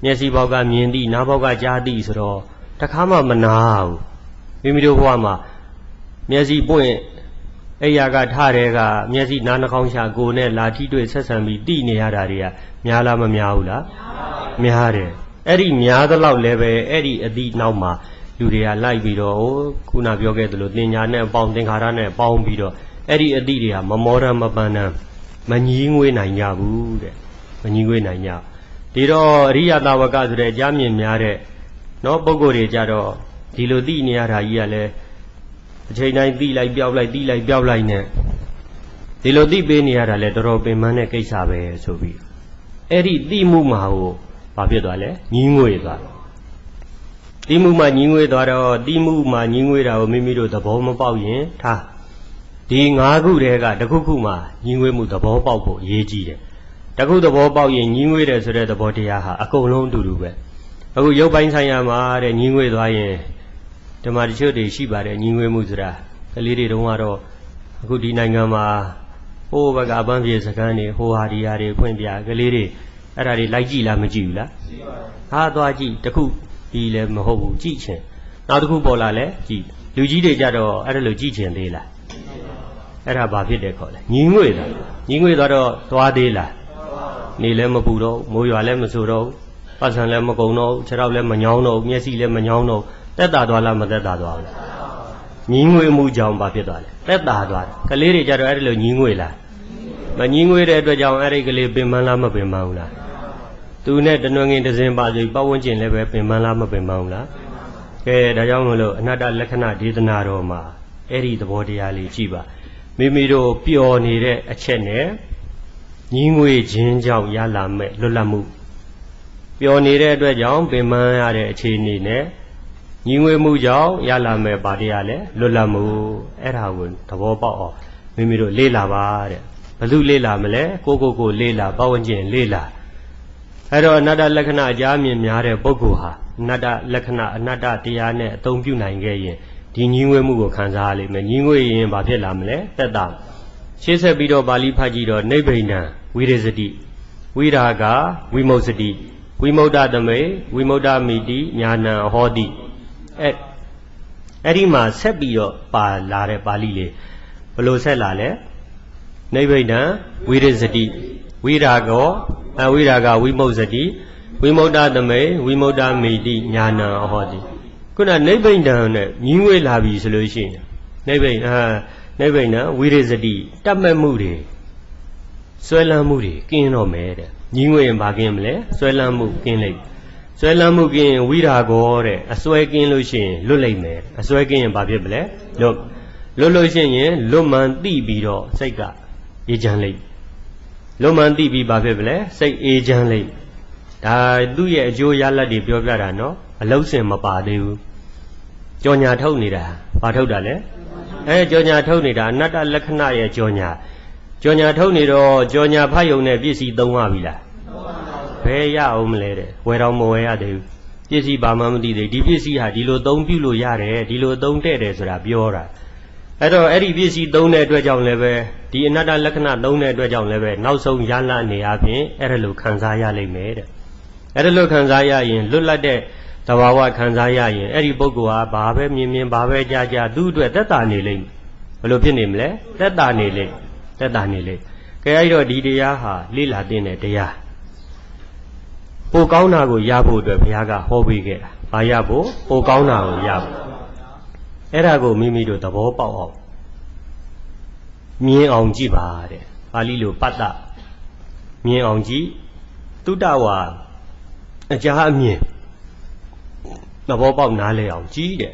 မျက်စိဘောက်ကမြင်သည်နားဘောက်ကကြားသည်ဆိုတော့တခါမှမနာဘူးမိမိတို့ဘဝမှာမျက်စိပွင့်အဲ့ရကထတဲ့ကမျက်စိနားနှာခေါင်းရှာကိုယ်နဲ့လာထိတွေ့ဆက်ဆံပြီးတိနေရတာတွေကများလားမများဘူးလားများတယ်အဲ့ဒီများသလောက်လည်းပဲအဲ့ဒီအသည့်နောက်မှာလူတွေကလိုက်ပြီးတော့ခုနပြောခဲ့သလိုတင်ညာနဲ့ပေါင်းသင်္ခါရနဲ့ပေါင်းပြီးတော့အဲ့ဒီအသည့်တွေကမမောရမပန်းတန်းမငြီးငွေးနိုင်ကြဘူးတဲ့မငြီးငွေးနိုင်ကြဒီတော့အရိယသာဝကဆိုတဲ့ကြားမြင်များတဲ့နော်ပုဂ္ဂိုလ်တွေကြတော့ဒီလိုသိနေရတာကြီးကလည်းအချိန်တိုင်းသိလိုက်ပြောက်လိုက်သိလိုက်ပြောက်လိုက်နဲ့ဒီလိုသိပေးနေရတာလဲတော်တော်ပင်ပန်းတဲ့ကိစ္စပဲဆိုပြီးအဲ့ဒီသိမှုမှာဟိုဘာဖြစ်သွားလဲငြီးငွေသွားသိမှုမှာငြီးငွေသွားတော့သိမှုမှာငြီးငွေတာကိုမိမိတို့သဘောမပေါက်ရင်ထားဒီ၅ခုတည်းကတစ်ခုခုမှာငြီးငွေမှုသဘောပေါက်ဖို့အရေးကြီးတယ်တစ်ခုသဘောပေါက်ရင်ငြီးငွေတယ်ဆိုတဲ့သဘောတရားဟာအကုန်လုံးအတူတူပဲအခုရုပ်ပိုင်းဆိုင်ရာမှာတဲ့ငြီးငွေသွားရင်ဓမ္မတချို့တွေရှိပါတယ်ငြီးငွေမှုဆိုတာကလေးတွေတုန်းကတော့အခုဒီနိုင်ငံမှာဟိုးဘက်ကအပန်းပြေစကားနေဟိုဟာဒီဟာတွေဖွင့်ပြကလေးတွေအဲ့ဒါတွေလိုက်ကြည့်လားမကြည့်ဘူးလားဟာသွားကြည့်တခုဒီလည်းမဟုတ်ဘူးကြည့်ချင်နောက်တစ်ခုပေါ်လာလဲကြည့်လူကြီးတွေကြတော့အဲ့ဒါလိုကြည့်ချင်သေးလားအဲ့ဒါဘာဖြစ်တယ်ခေါ်လဲညီငွေ့တာညီငွေ့သွားတော့သွားသေးလားနေလည်းမပူတော့မိုးရွာလည်းမဆိုတော့ပတ်စံလည်းမကုံတော့ခြေထောက်လည်းမညောင်းတော့မျက်စိလည်းမညောင်းတော့တက်တာသွားလားမတက်တာသွားဘူးညီငွေ့မှုကြောင့်ဘာဖြစ်သွားလဲတက်တာသွားတယ်ကလေးတွေကြတော့အဲ့ဒါလိုညီငွေ့လားမညီငွေ့တဲ့အတွက်ကြောင့်အဲ့ဒီကလေးပင်ပန်းလားမပင်ပန်းဘူးလားသူနဲ့တနွယ်ငင်တစင်ပါဆိုပတ်ဝန်းကျင်လည်းပဲပင်ပန်းလားမပင်ပန်းဘူးလားကဲဒါကြောင့်မလို့အနတ္တလက္ခဏာဒေသနာတော်မှာအဲ့ဒီသဘောတရားလေးကြည့်ပါမိမိတို့ပျော်နေတဲ့အချက်နဲ့ညီငွေခြင်းကြောင့်ရလာမဲ့လွတ်လပ်မှုပျော်နေတဲ့အတွက်ကြောင့်ပင်ပန်းရတဲ့အခြေအနေနဲ့ညီငွေမှုကြောင့်ရလာမဲ့ဗာတရားလဲလွတ်လပ်မှုအဲ့ဒါကိုသဘောပေါက်အောင်မိမိတို့လေ့လာပါတဲ့ဘယ်သူလေ့လာမလဲကိုလေ့လာပတ်ဝန်းကျင်လေ့လာအဲ့တော့အနတ္တလက္ခဏာအကြားမြင်များတဲ့ပုဂ္ဂိုလ်ဟာအနတ္တလက္ခဏာအနတ္တတရားနဲ့အသုံးပြုနိုင်ခဲ့ရင်ဒီညီငွေမှုကိုခံစားရလိမ့်မယ်ညီငွေရင်ဘာဖြစ်လာမလဲသက်သာရှေ့ဆက်ပြီးတော့ပါဠိဖတ်ကြည့်တော့နိဗ္ဗိဏံဝိရဇတိဝိရာဂဝိမုတ်စတိဝိမု ddha သမေဝိမု ddha မိတိညာဏံဟောတိအဲ့ဒီမှာဆက်ပြီးတော့ပါလာတဲ့ပါဠိလေးဘယ်လိုဆက်လာလဲနိဗ္ဗိဏံဝိရဇတိဝိရာဂဝိရာဂဝိမုတ်စတိဝိမု ddha သမေဝိမု ddha မိတိညာဏံဟောတိခုနနိဗ္ဗိဏံနဲ့ညီငွေလာပြီဆိုလို့ရှိရင်နိဗ္ဗိဏံဝိရဇတိတတ်မဲ့မှုတွေဆွဲလန်းမှုတွေကင်းတော့မယ်တဲ့ညီငွေရင်ဘာကင်းမလဲဆွဲလန်းမှုကင်းလိမ့်ဆွဲလန်းမှုကင်းရင်ဝိရာဂောတဲ့အစွဲကင်းလို့ရှိရင်လွတ်လိမ့်မယ်အစွဲကင်းရင်ဘာဖြစ်မလဲလွတ်လို့ရှိရင်လွတ်မှန်သိပြီးတော့စိတ်ကအေးချမ်းလိမ့်လွတ်မှန်သိပြီးဘာဖြစ်မလဲစိတ်အေးချမ်းလိမ့်ဒါသူ့ရဲ့အကျိုးရလဒ်တွေပြောပြတာနော်အလုံးစင်မပါသေးဘူးကြော်ညာထုတ်နေတာဘာထုတ်တာလဲကြော်ညာထုတ်နေတာအနတ္တလက္ခဏာရဲ့ကြော်ညာထုတ်နေတော့ကြော်ညာဖတ်ယုံနဲ့ပစ္စည်းသုံးရပြီလားဘယ်ရအောင်မလဲတဲ့ဝယ်တော့မဝယ်ရသေးဘူးပစ္စည်းဘာမှမသိသေးဒီပစ္စည်းဟာဒီလိုသုံးပြုလို့ရတယ်ဒီလိုသုံးတဲ့တယ်ဆိုတာပြောတာအဲ့တော့အဲ့ဒီပစ္စည်းသုံးတဲ့အတွက်ကြောင့်လည်းပဲဒီအနတ္တလက္ခဏာသုံးတဲ့အတွက်ကြောင့်လည်းပဲနောက်ဆုံးရလအနေအချင်းအဲ့ဒါလိုခံစားရလိမ့်မယ်တဲ့အဲ့ဒါလိုခံစားရရင်လွတ်လပ်တဲ့သဘာဝခံစားရရင်အဲ့ဒီပုဂ္ဂိုလ်ဟာဘာပဲမြင်ဘာပဲကြားသူ့အတွက်သက်သာနေလိမ့်မယ်ဘယ်လိုဖြစ်နေမလဲသက်သာနေလိမ့်ကဲအဲ့တော့ဒီတရားဟာလေ့လာသင့်တဲ့တရားပိုကောင်းတာကိုရဖို့အတွက်ဘုရားကဟောပေးခဲ့တာဘာရဖို့ပိုကောင်းတာကိုရဖို့အဲ့ဒါကိုမိမိတို့သဘောပေါက်အောင်မြင်အောင်ကြည့်ပါတဲ့ပါဠိလိုပတ္တမြင်အောင်ကြည့်တုတ္တဝါအကြာအမြင်သဘောပေါက်နားလဲအောင်ကြည့်တဲ့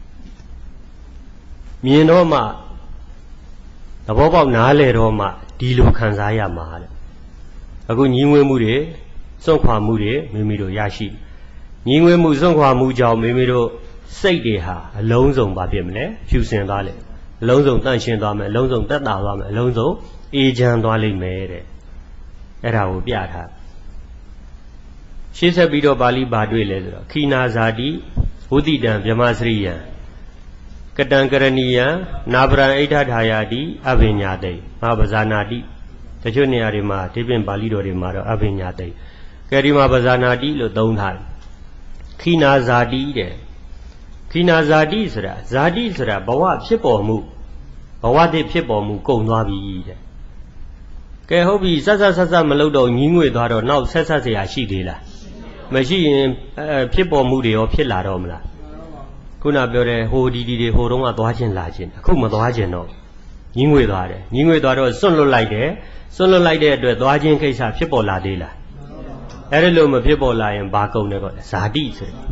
မြင်တော့မှသဘောပေါက်နားလဲတော့မှဒီလိုခံစားရမှာတဲ့အခုညီငွေမှုတွေစွန့်ခွာမှုတွေမိမိတို့ရရှိညီငွေမှုစွန့်ခွာမှုကြောင့်မိမိတို့စိတ်တွေဟာအလုံးစုံပါဖြစ်မလဲဖြူစင်သွားလေအလုံးစုံတန့်ရှင်းသွားမယ်အလုံးစုံသက်သာသွားမယ်အလုံးစုံအေးချမ်းသွားလိမ့်မယ်တဲ့အဲ့ဒါကိုပြထားရှင်းဆက်ပြီးတော့ပါဠိဘာတွေ့လဲဆိုတော့ခိနာဇာတိဝုတိတံဗြဟ္မစရိယံကတံကရဏီယံနာပရံအိဋ္ဌထာယာတိအဘိညာတိမဟာပဇာနာတိတချို့နေရာတွေမှာဒီပြင်ပါဠိတော်တွေမှာတော့အဘိညာတိ Kerima Bazanadi lo Donhan Kina Zadi de Kina Zadi Sra Bawa Pipomu Bawadi Pipomu Konwabi de Kehobi Sasa Melodo Ningwe Daro now Sasa Ashidila Machine Pipomu or Pilaromla Kuna Bere Hodi Horoma Dwajin Lajin Kuma Dwajino Ningwe Daro Solo like the Dwajin case of Pipola Dela Erelum Pipola and Bako Nego Sadi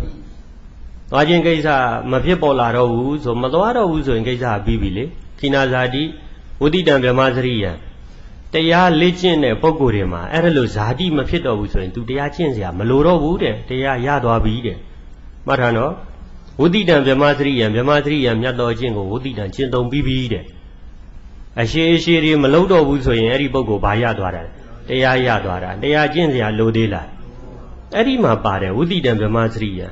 Dwajin case of Mapipola Rose or Madwara Uzo in case of Bibili Kina Zadi Udi dan Mazria They are legend Pogurima Erelu Zadi Mapito Uzo into the Achinsia Maloro Wood they are Yadwa Bide Marano Udi dan Mazria Yado Jingo Udi dan Chindon Bibide A shiri Malodo Uzo in Eri Bogo Bayadwara they are Yadwara they are Jinsia Lodela Erima Pare Udi dan Mazria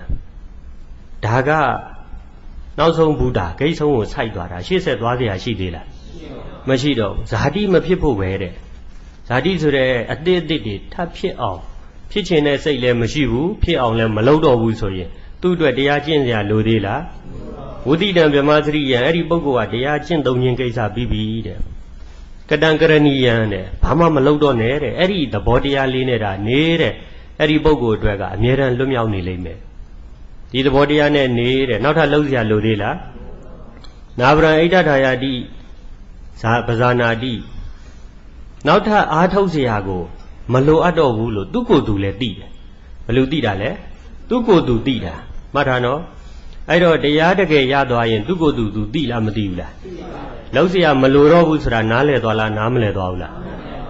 Daga Now so Buddha, Gason was Haidwara, she said, Wadia Shidila. Machido, Zadi Mapipo wear Zadi to the a did tap pit off. Pitching a say le Machivu, Pit on them Malodo Wusoye, two to the Agensia Lodila. Woody dan Bematri and Eri Bogo at the Agent Donian Gaza Bibi. Kadangarani, Pama Malodo Nere, Eri, the body alinera, Nere, Eri Bogo Draga, Mira and Lumiani Leme. The body and need not a Lozia Lodilla Nabra Ida Diadi Bazana di Not a Artosiago Malo Ado Wulo, Duko do let did Maludida le Duko do dida Matano I don't the Yadake Yadoi and Duko do dila Madila Lozia Maluro Usra Nale Dola Namle Dola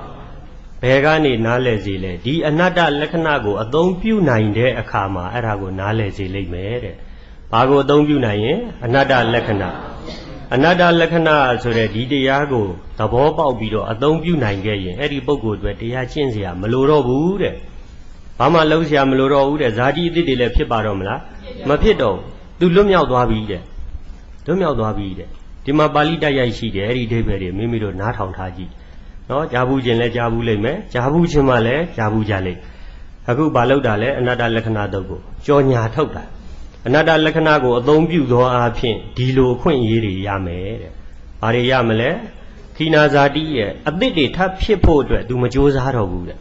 Pegani Nale Zile, di another Lekanago, a don't pew 9 day a kama, Arago Nale Zile mere. Pago don't pew 9, another Lekana. Another Lekana, so that Diago, the Boba Bido, a don't pew 9 gay, Eddie Bogo, where they are Chinsia, Maluro Wood. Pama Losia Maluro, Zadi did the Pibaromla, Mapido, do Lumia Dwabide. Lumia Dwabide. Tima Balida Yashi, Eddie David, Mimido, not on Taji. No, Jabu Jele Jabu Leme, Jabu Chimale, Jabu Jale. Haku Balo Dale, another Lekanago, Jonia Toka. Another Lekanago, a don't view do a pin, Dilo Queen Yiri Yame. Are Yamale, Kina Zadi, a bit tap shipo do Majosa Harowood.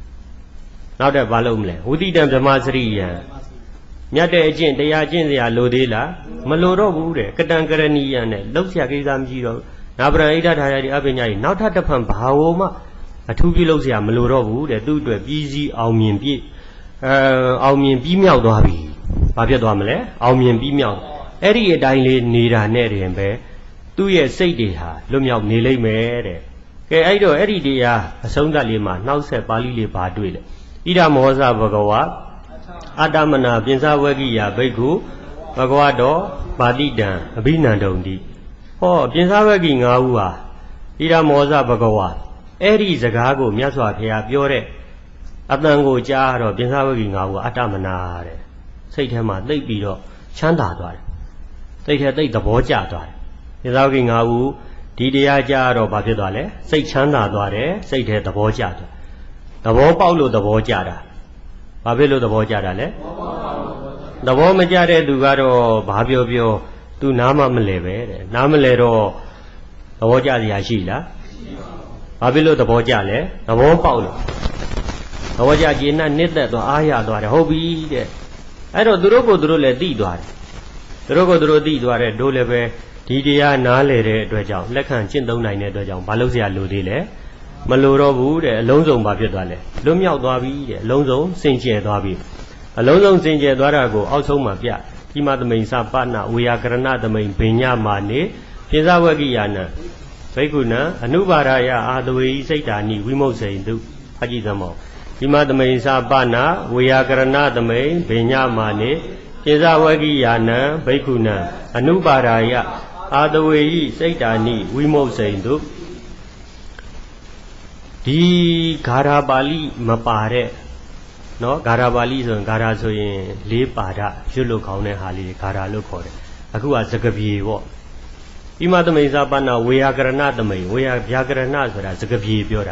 Now that Balomle, who did them the Mazri. Nyade agent, they are Gensia Lodela, Maloro Wood, Katangarani and Losia Gizam Giro. Nabra Ida Diadi Abinai, not at the pump, Haoma, a 2 kilos ya Maloro, the do to easy Almian Bimel Dobi, Babia Domele, Almian Bimel, Eddie Daily Nida Neri and Bear, 2 years say they ha, Lumia Nile Mere. Kaido Eddie Dia, a Sonda Lima, now said Bali Baduil. Ida Moza Bagawa, Adamana, Pinza Wagia, Begu, Baguado, Badida, Binandondi. Oh, Pinsawagi Ngawa, Ida Moza Bagawa, Eri Zagago, Miaswa, Piore, Adango Jar or Pinsawagi Ngawa, Atamanare. Say him at Lake Bido, Chanda. They had the Boja. Pinsawagi Ngawu, Didia Jar or Babidale, say Chanda Dore, say the Boja. The Bo Paulo the Bojada. Babilo the Bojada. The Bo Majare Dugaro, Babio. Tu Nama Maleve, Namalero, the Boja the Ashila, Abilo the Bojale, the Bo Paulo. The Boja Gina knit that the Aya do a hobby. I don't do Rogo Drole di Dware. The Rogo Dro di Dware, Doleve, Didia Nale, Dwajam, Lekan Chindo Nine Dwajam, Balosia Ludile, Maluro Wood, Lonzo Babidale, Lumia Dwabi, Lonzo, Saint Jean Dwabi. Alonzo Saint Jean Dwarago, also Mapia. Kima the main Sapana, we are Granada main Pena Mane, Pizawagiana, Peguna, Anubaraya, the way Saitani, we most say do Hajizamo. Kima the main Sapana, we are Granada main Pena Mane, Pizawagiana, Peguna, Anubaraya, the way Saitani, we most say do. Di Garabali Mapare. No, Garabali and Garazo in Lipada, Julu Kone Hali, Garalo Kore. Akua Zagabi walk. Imadame Zabana, we are Granada, we are Yagranazara, Zagabi Biora.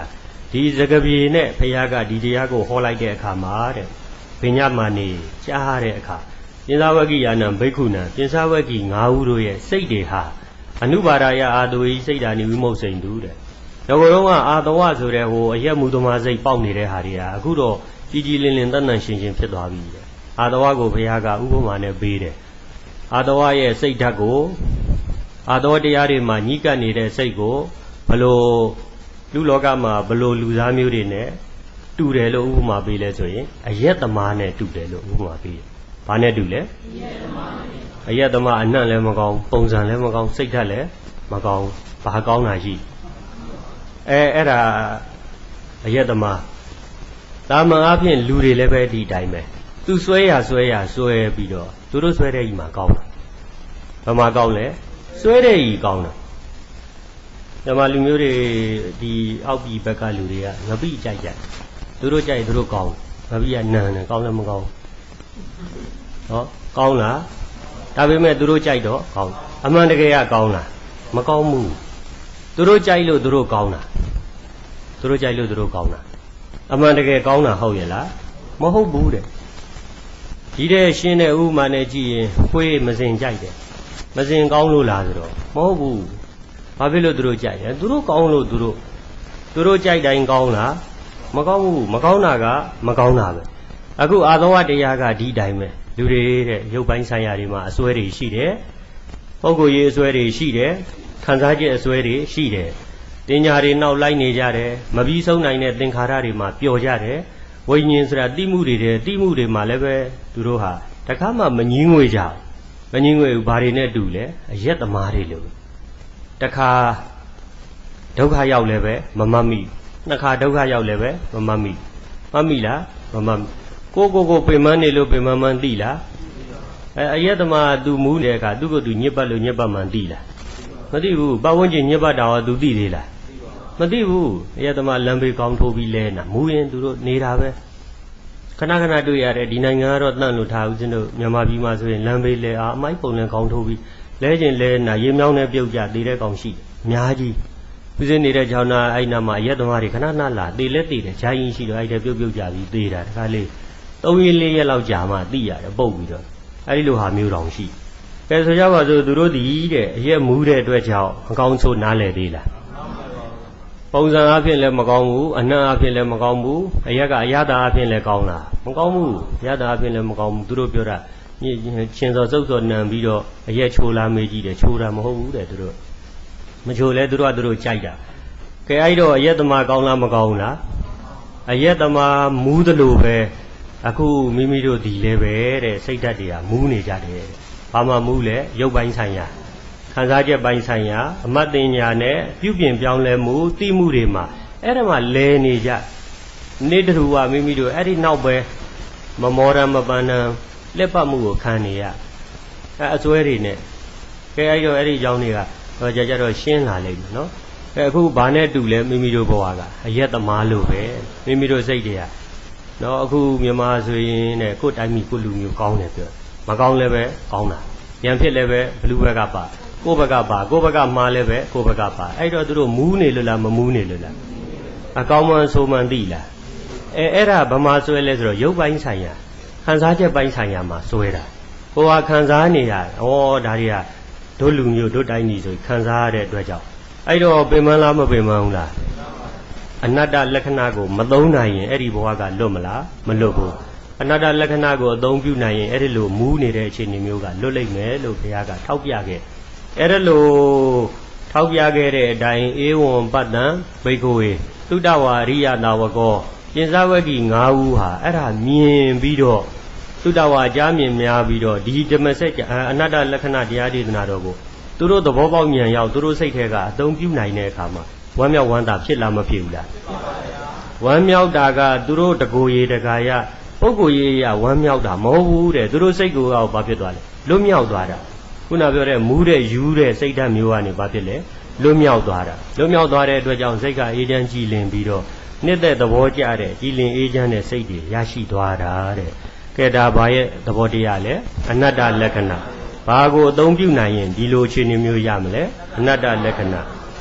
ဒီစကပြေနဲ့ဖယားကဒီတရားကိုဟောလိုက်တဲ့အခါမှာတဲ့ပညာမဏိကြားတဲ့အခါပြင်းစာဝဂ္ဂိယာနံဘိက္ခုနံပြင်းစာဝဂ္ဂိ၅ဦးတို့ရဲ့စိတ်တွေဟာအနုပါဒယအာတဝိစိတ်ဓာနိဝိမုတ်စိန်တူတဲ့။ဒါကတော့အာတဝဆိုတဲ့ဟိုအရက်မူသမားစိတ်ပေါက်နေတဲ့ဟာတွေကအခုတော့ကြည်ကြည်လင်လင်တန်တန်ရှင်းရှင်းဖြစ်သွားပြီတဲ့။အာတဝကိုဘုရားကဥပမာနဲ့ပေးတယ်။အာတဝရဲ့စိတ်ဓာတ်ကိုအာတဝတရားတွေမှာညှိကပ်နေတဲ့စိတ်ကိုဘလို့လူလောကမှာဘလို့လူသားမျိုးတွေနဲ့တူတယ်လို့ဥပမာပေးလဲဆိုရင်အရက်သမားနဲ့တူတယ်လို့ဥပမာပေးတယ်။ဘာနဲ့တူလဲ။အရက်သမားအနံ့လည်းမကောင်းပုံစံလည်းမကောင်းစိတ်ဓာတ်လည်းမကောင်းဘာကောင်းတာရှိအဲ့ဒါအရက်သမားတာမန်အားဖြင့်လူတွေလည်းပဲဒီတိုင်းပဲသူဆွဲရပြီးတော့သူတို့ဆွဲတဲ့ကြီးမှာကောင်းတာဘာမှကောင်းလဲဆွဲတဲ့ကြီးကောင်းတာဓမ္မလူမျိုးတွေဒီအောက်ပြည်ဘက်ကလူတွေကငပိကြိုက်သူတို့ကြိုက်သူတို့ကောင်းငပိကနန်တယ်ကောင်းလည်းမကောင်းဟောကောင်းလားဒါပေမဲ့သူတို့ကြိုက်တော့ကောင်းအမှန်တကယ်ကကောင်းလားမကောင်းဘူးသူတို့ကြိုက်လို့သူတို့ကောင်းတာသူတို့ကြိုက်လို့သူတို့ကောင်းတာအမှန်တကယ်ကောင်းတာဟုတ်ရဲ့လားမဟုတ်ဘူးတဲ့ဒီတဲ့ရှင်းတဲ့ဥမာနဲ့ကြည့်ရင်ခွေးမစင်ကြိုက်တယ်မစင်ကောင်းလို့လားဆိုတော့မဟုတ်ဘူးဘာဖြစ်လို့သူတို့ကြိုက်လဲသူတို့ကောင်းလို့သူတို့ကြိုက်တိုင်းကောင်းလားမကောင်းဘူးမကောင်းတာကမကောင်းတာပဲအခုအာသဝတရားကဒီတိုင်းပဲလူတွေတဲ့ရုပ်ပိုင်းဆိုင်ရာတွေမှာအစွဲတွေရှိတယ်ပုဂ္ဂိုလ်ရေးအစွဲတွေရှိတယ်ခံစားချက်အစွဲတွေရှိတယ်တင်ညာတွေနောက်လိုက်နေကြတယ်မပြီးဆုံးနိုင်တဲ့သင်္ခါရတွေမှာပျော်ကြတယ်ဝိညာဉ်ဆိုတာတိမှုတွေမှာလည်းပဲသူတို့ဟာတခါမှမငြင်းငွေကြမငြင်းငွေဘူးဘာတွေနဲ့တူလဲအရက်သမားတွေလို့တခါဒုက္ခရောက်လည်းပဲမမတ်မိနှစ်ခါဒုက္ခရောက်လည်းပဲမမတ်မိမတ်မိလားမမတ်မိကိုပင်မနေလို့ပင်မမှန်သိလားအရက်သမားသူမူးတဲ့အခါသူ့ကိုသူညစ်ပတ်လို့ညစ်ပတ်မှန်သိလားမသိဘူးပတ်ဝန်းကျင်ညစ်ပတ်တာရောသူသိသေးလားမသိဘူးအရက်သမားလမ်းဘေးကောင်းထိုးပြီးလဲနာမူးရင်သူတို့နေတာပဲခဏတွေ့ရတယ်ဒီနိုင်ငံကတော့တန့်လို့ထားဦးဇင်းတို့မြန်မာပြည်မှာဆိုရင်လမ်းဘေးလဲအမိုက်ပုံနဲ့ကောင်းထိုးပြီးလဲခြင်းလဲနာရေမြောင်းနဲ့ပြုတ်ကြသေးတဲ့ကောင်ရှိအများကြီးဦးဇင်းနေတဲ့ကြောင်နာအဲ့နာမှာအရက်သမားတွေခဏလာသေးလဲသေးတယ်ဂျိုင်းရှိတော့အဲ့ဒါပြုတ်ကြပြီးသေးတာတခါလေး3 ရက် 4 ရက်လောက်ကြာမှသိရတယ်ပုတ်ပြီးတော့အဲ့ဒီလိုဟာမျိုးတောင်ရှိကဲဆိုကြပါစို့သူတို့ဒီတဲ့အရက်မူးတဲ့အတွက်ကြောင့်မကောင်းဆိုးနားလဲသေးလားပုံစံအဖြစ်လည်းမကောင်းဘူးအနံ့အဖြစ်လည်းမကောင်းဘူးအရက်ကအရသာအဖြစ်လည်းကောင်းလားမကောင်းဘူးရသာအဖြစ်လည်းမကောင်းဘူးသူတို့ပြောတာချင်းစောစုပ်စောနံပြီးတော့အရက်ချိုလာမေးကြည့်တယ်ချိုတာမဟုတ်ဘူးတဲ့သူတို့မချိုလဲသူတို့ကြိုက်တာကဲအဲ့တော့အရက်သမားကောင်းလားမကောင်းလားအရက်သမားမူးတယ်လို့ပဲအခုမိမိတို့ဒီလဲပဲတဲ့စိတ်ဓာတ်တွေကမူးနေကြတယ်ဘာမှမူးလဲရုပ်ပိုင်းဆိုင်ရာခံစားချက်ပိုင်းဆိုင်ရာအမတ်တင်ညာနဲ့ပြုပြင်ပြောင်းလဲမှုသိမှုတွေမှာအဲ့ဒါမှလဲနေကြနေတူကမိမိတို့အဲ့ဒီနောက်ပဲမမောရမပန်းနံလက်ပတ်မှုကိုခံနေရအစွဲတွေနဲ့ကဲအဲ့တော့အဲ့ဒီကြောင်းတွေကကြတော့ရှင်းလာလိမ့်မယ်နော်အခုဘာနဲ့တူလဲမိမိတို့ဘဝကအရက်သမားလို့ပဲမိမိတို့စိတ်တွေကနော်အခုမြန်မာဆိုရင်တဲ့ကိုယ်တိုင်းမိကိုလူမျိုးကောင်းတယ်ပြောမကောင်းလည်းပဲကောင်းတာဉာဏ်ဖြစ်လည်းပဲဘလူဘက်ကပါကိုယ့်ဘက်ကမှားလည်းပဲကိုယ့်ဘက်ကပါအဲ့တော့သူတို့မူးနေလို့လားမမူးနေလို့လားအကောင်းမှန်ဆိုမှန်သိလားအဲ့ဒါဗမာဆွဲလဲဆိုတော့ရုပ်ပိုင်းဆိုင်ရာခံစားချက်ပိုင်းဆိုင်ရာမှာဆွဲတာကိုယ်ဟာခံစားနေရတယ်ဩဒါတွေကတို့လူမျိုးတို့တိုင်းပြည်ဆိုခံစားရတဲ့အတွက်ကြောင့်အဲ့တော့ပင်မလားမပင်မဘူးလားအနတ္တလက္ခဏာကိုမသုံးနိုင်ရင်အဲ့ဒီဘဝကလွတ်မလားမလွတ်ဘူးအနတ္တလက္ခဏာကိုအသုံးပြုနိုင်ရင်အဲ့ဒီလိုမူးနေတဲ့အခြေအနေမျိုးကလွတ်လိမ့်မယ်လို့ဘုရားကထောက်ပြခဲ့အဲ့ဒါလိုထောက်ပြခဲ့တဲ့အတိုင်းဧဝံပတ္တံဘိက္ခဝေသုတ္တဝါရိယနာဝကောကျင်စဝဂ္ဂိ5ဦးဟာအဲ့ဒါမြင်ပြီးတော့သုတ္တဝါကြားမြင်များပြီးတော့ဒီဓမ္မစက်အနတ္တလက္ခဏာတရားဒေသနာတော်ကိုသူတို့သဘောပေါက်ဉာဏ်ရောက်သူတို့စိတ်ထဲကအသုံးပြုနိုင်တဲ့အခါမှာဝမ်းမြောက်ဝမ်းသာဖြစ်လားမဖြစ်ဘူးလားဝမ်းမြောက်တာကသူတို့တကိုယ်ရည်တကာယပုဂ္ဂိုလ်ရေးရဝမ်းမြောက်တာမဟုတ်ဘူးတဲ့သူတို့စိတ်ကိုဘာဖြစ်သွားလဲလွတ်မြောက်သွားတာခုနပြောတဲ့မူးတဲ့ယူတဲ့စိတ်ဓာတ်မျိုးကနေဘာဖြစ်လဲလွတ်မြောက်သွားတာလွတ်မြောက်သွားတဲ့အတွက်ကြောင့်စိတ်ကအေးချမ်းကြည်လင်ပြီးတော့နှစ်သက်သဘောကျတဲ့ကြည်လင်အေးချမ်းတဲ့စိတ်တွေရရှိသွားတာတဲ့ကဲဒါဘာရဲ့သဘောတရားလဲအနတ္တလက္ခဏာဘာကိုအသုံးပြုနိုင်ရင်ဒီလိုအခြေအနေမျိုးရမလဲအနတ္တလက္ခဏာ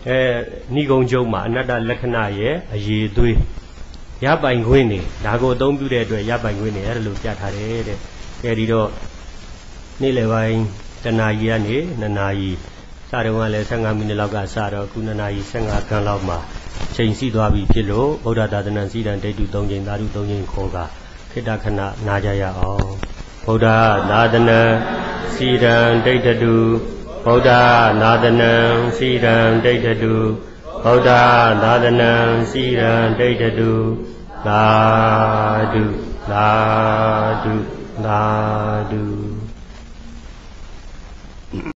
နိဂုံကျုံမှာအနတ္တလက္ခဏာရဲ့အရေးသွေးရပိုင်ခွင့်နေဒါကိုအသုံးပြုတဲ့အတွက်ရပိုင်ခွင့်နေအဲ့လိုပြထားတယ်တဲ့အဲဒီတော့နေ့လယ်ပိုင်းတနာရီကနေ2နာရီစတော့ကလည်း15မိနစ်လောက်ကစတော့ခု2နာရီ15ခန်းလောက်မှာချိန်စီသွားပြီဖြစ်လို့ဗုဒ္ဓသာသနာစီတံဒိဋ္ဌု3ချိန်သာဓု3ချိန်ခေါ်ကခိတ္တခဏနာကြရအောင်ဗုဒ္ဓသာသနာစီတံဒိဋ္ဌုဗုဒ္ဓသာသနာစီတံဒိဋ္ဌုဗုဒ္ဓသာသနာစီတံဒိဋ္ဌုသာဓုသာဓုသာဓု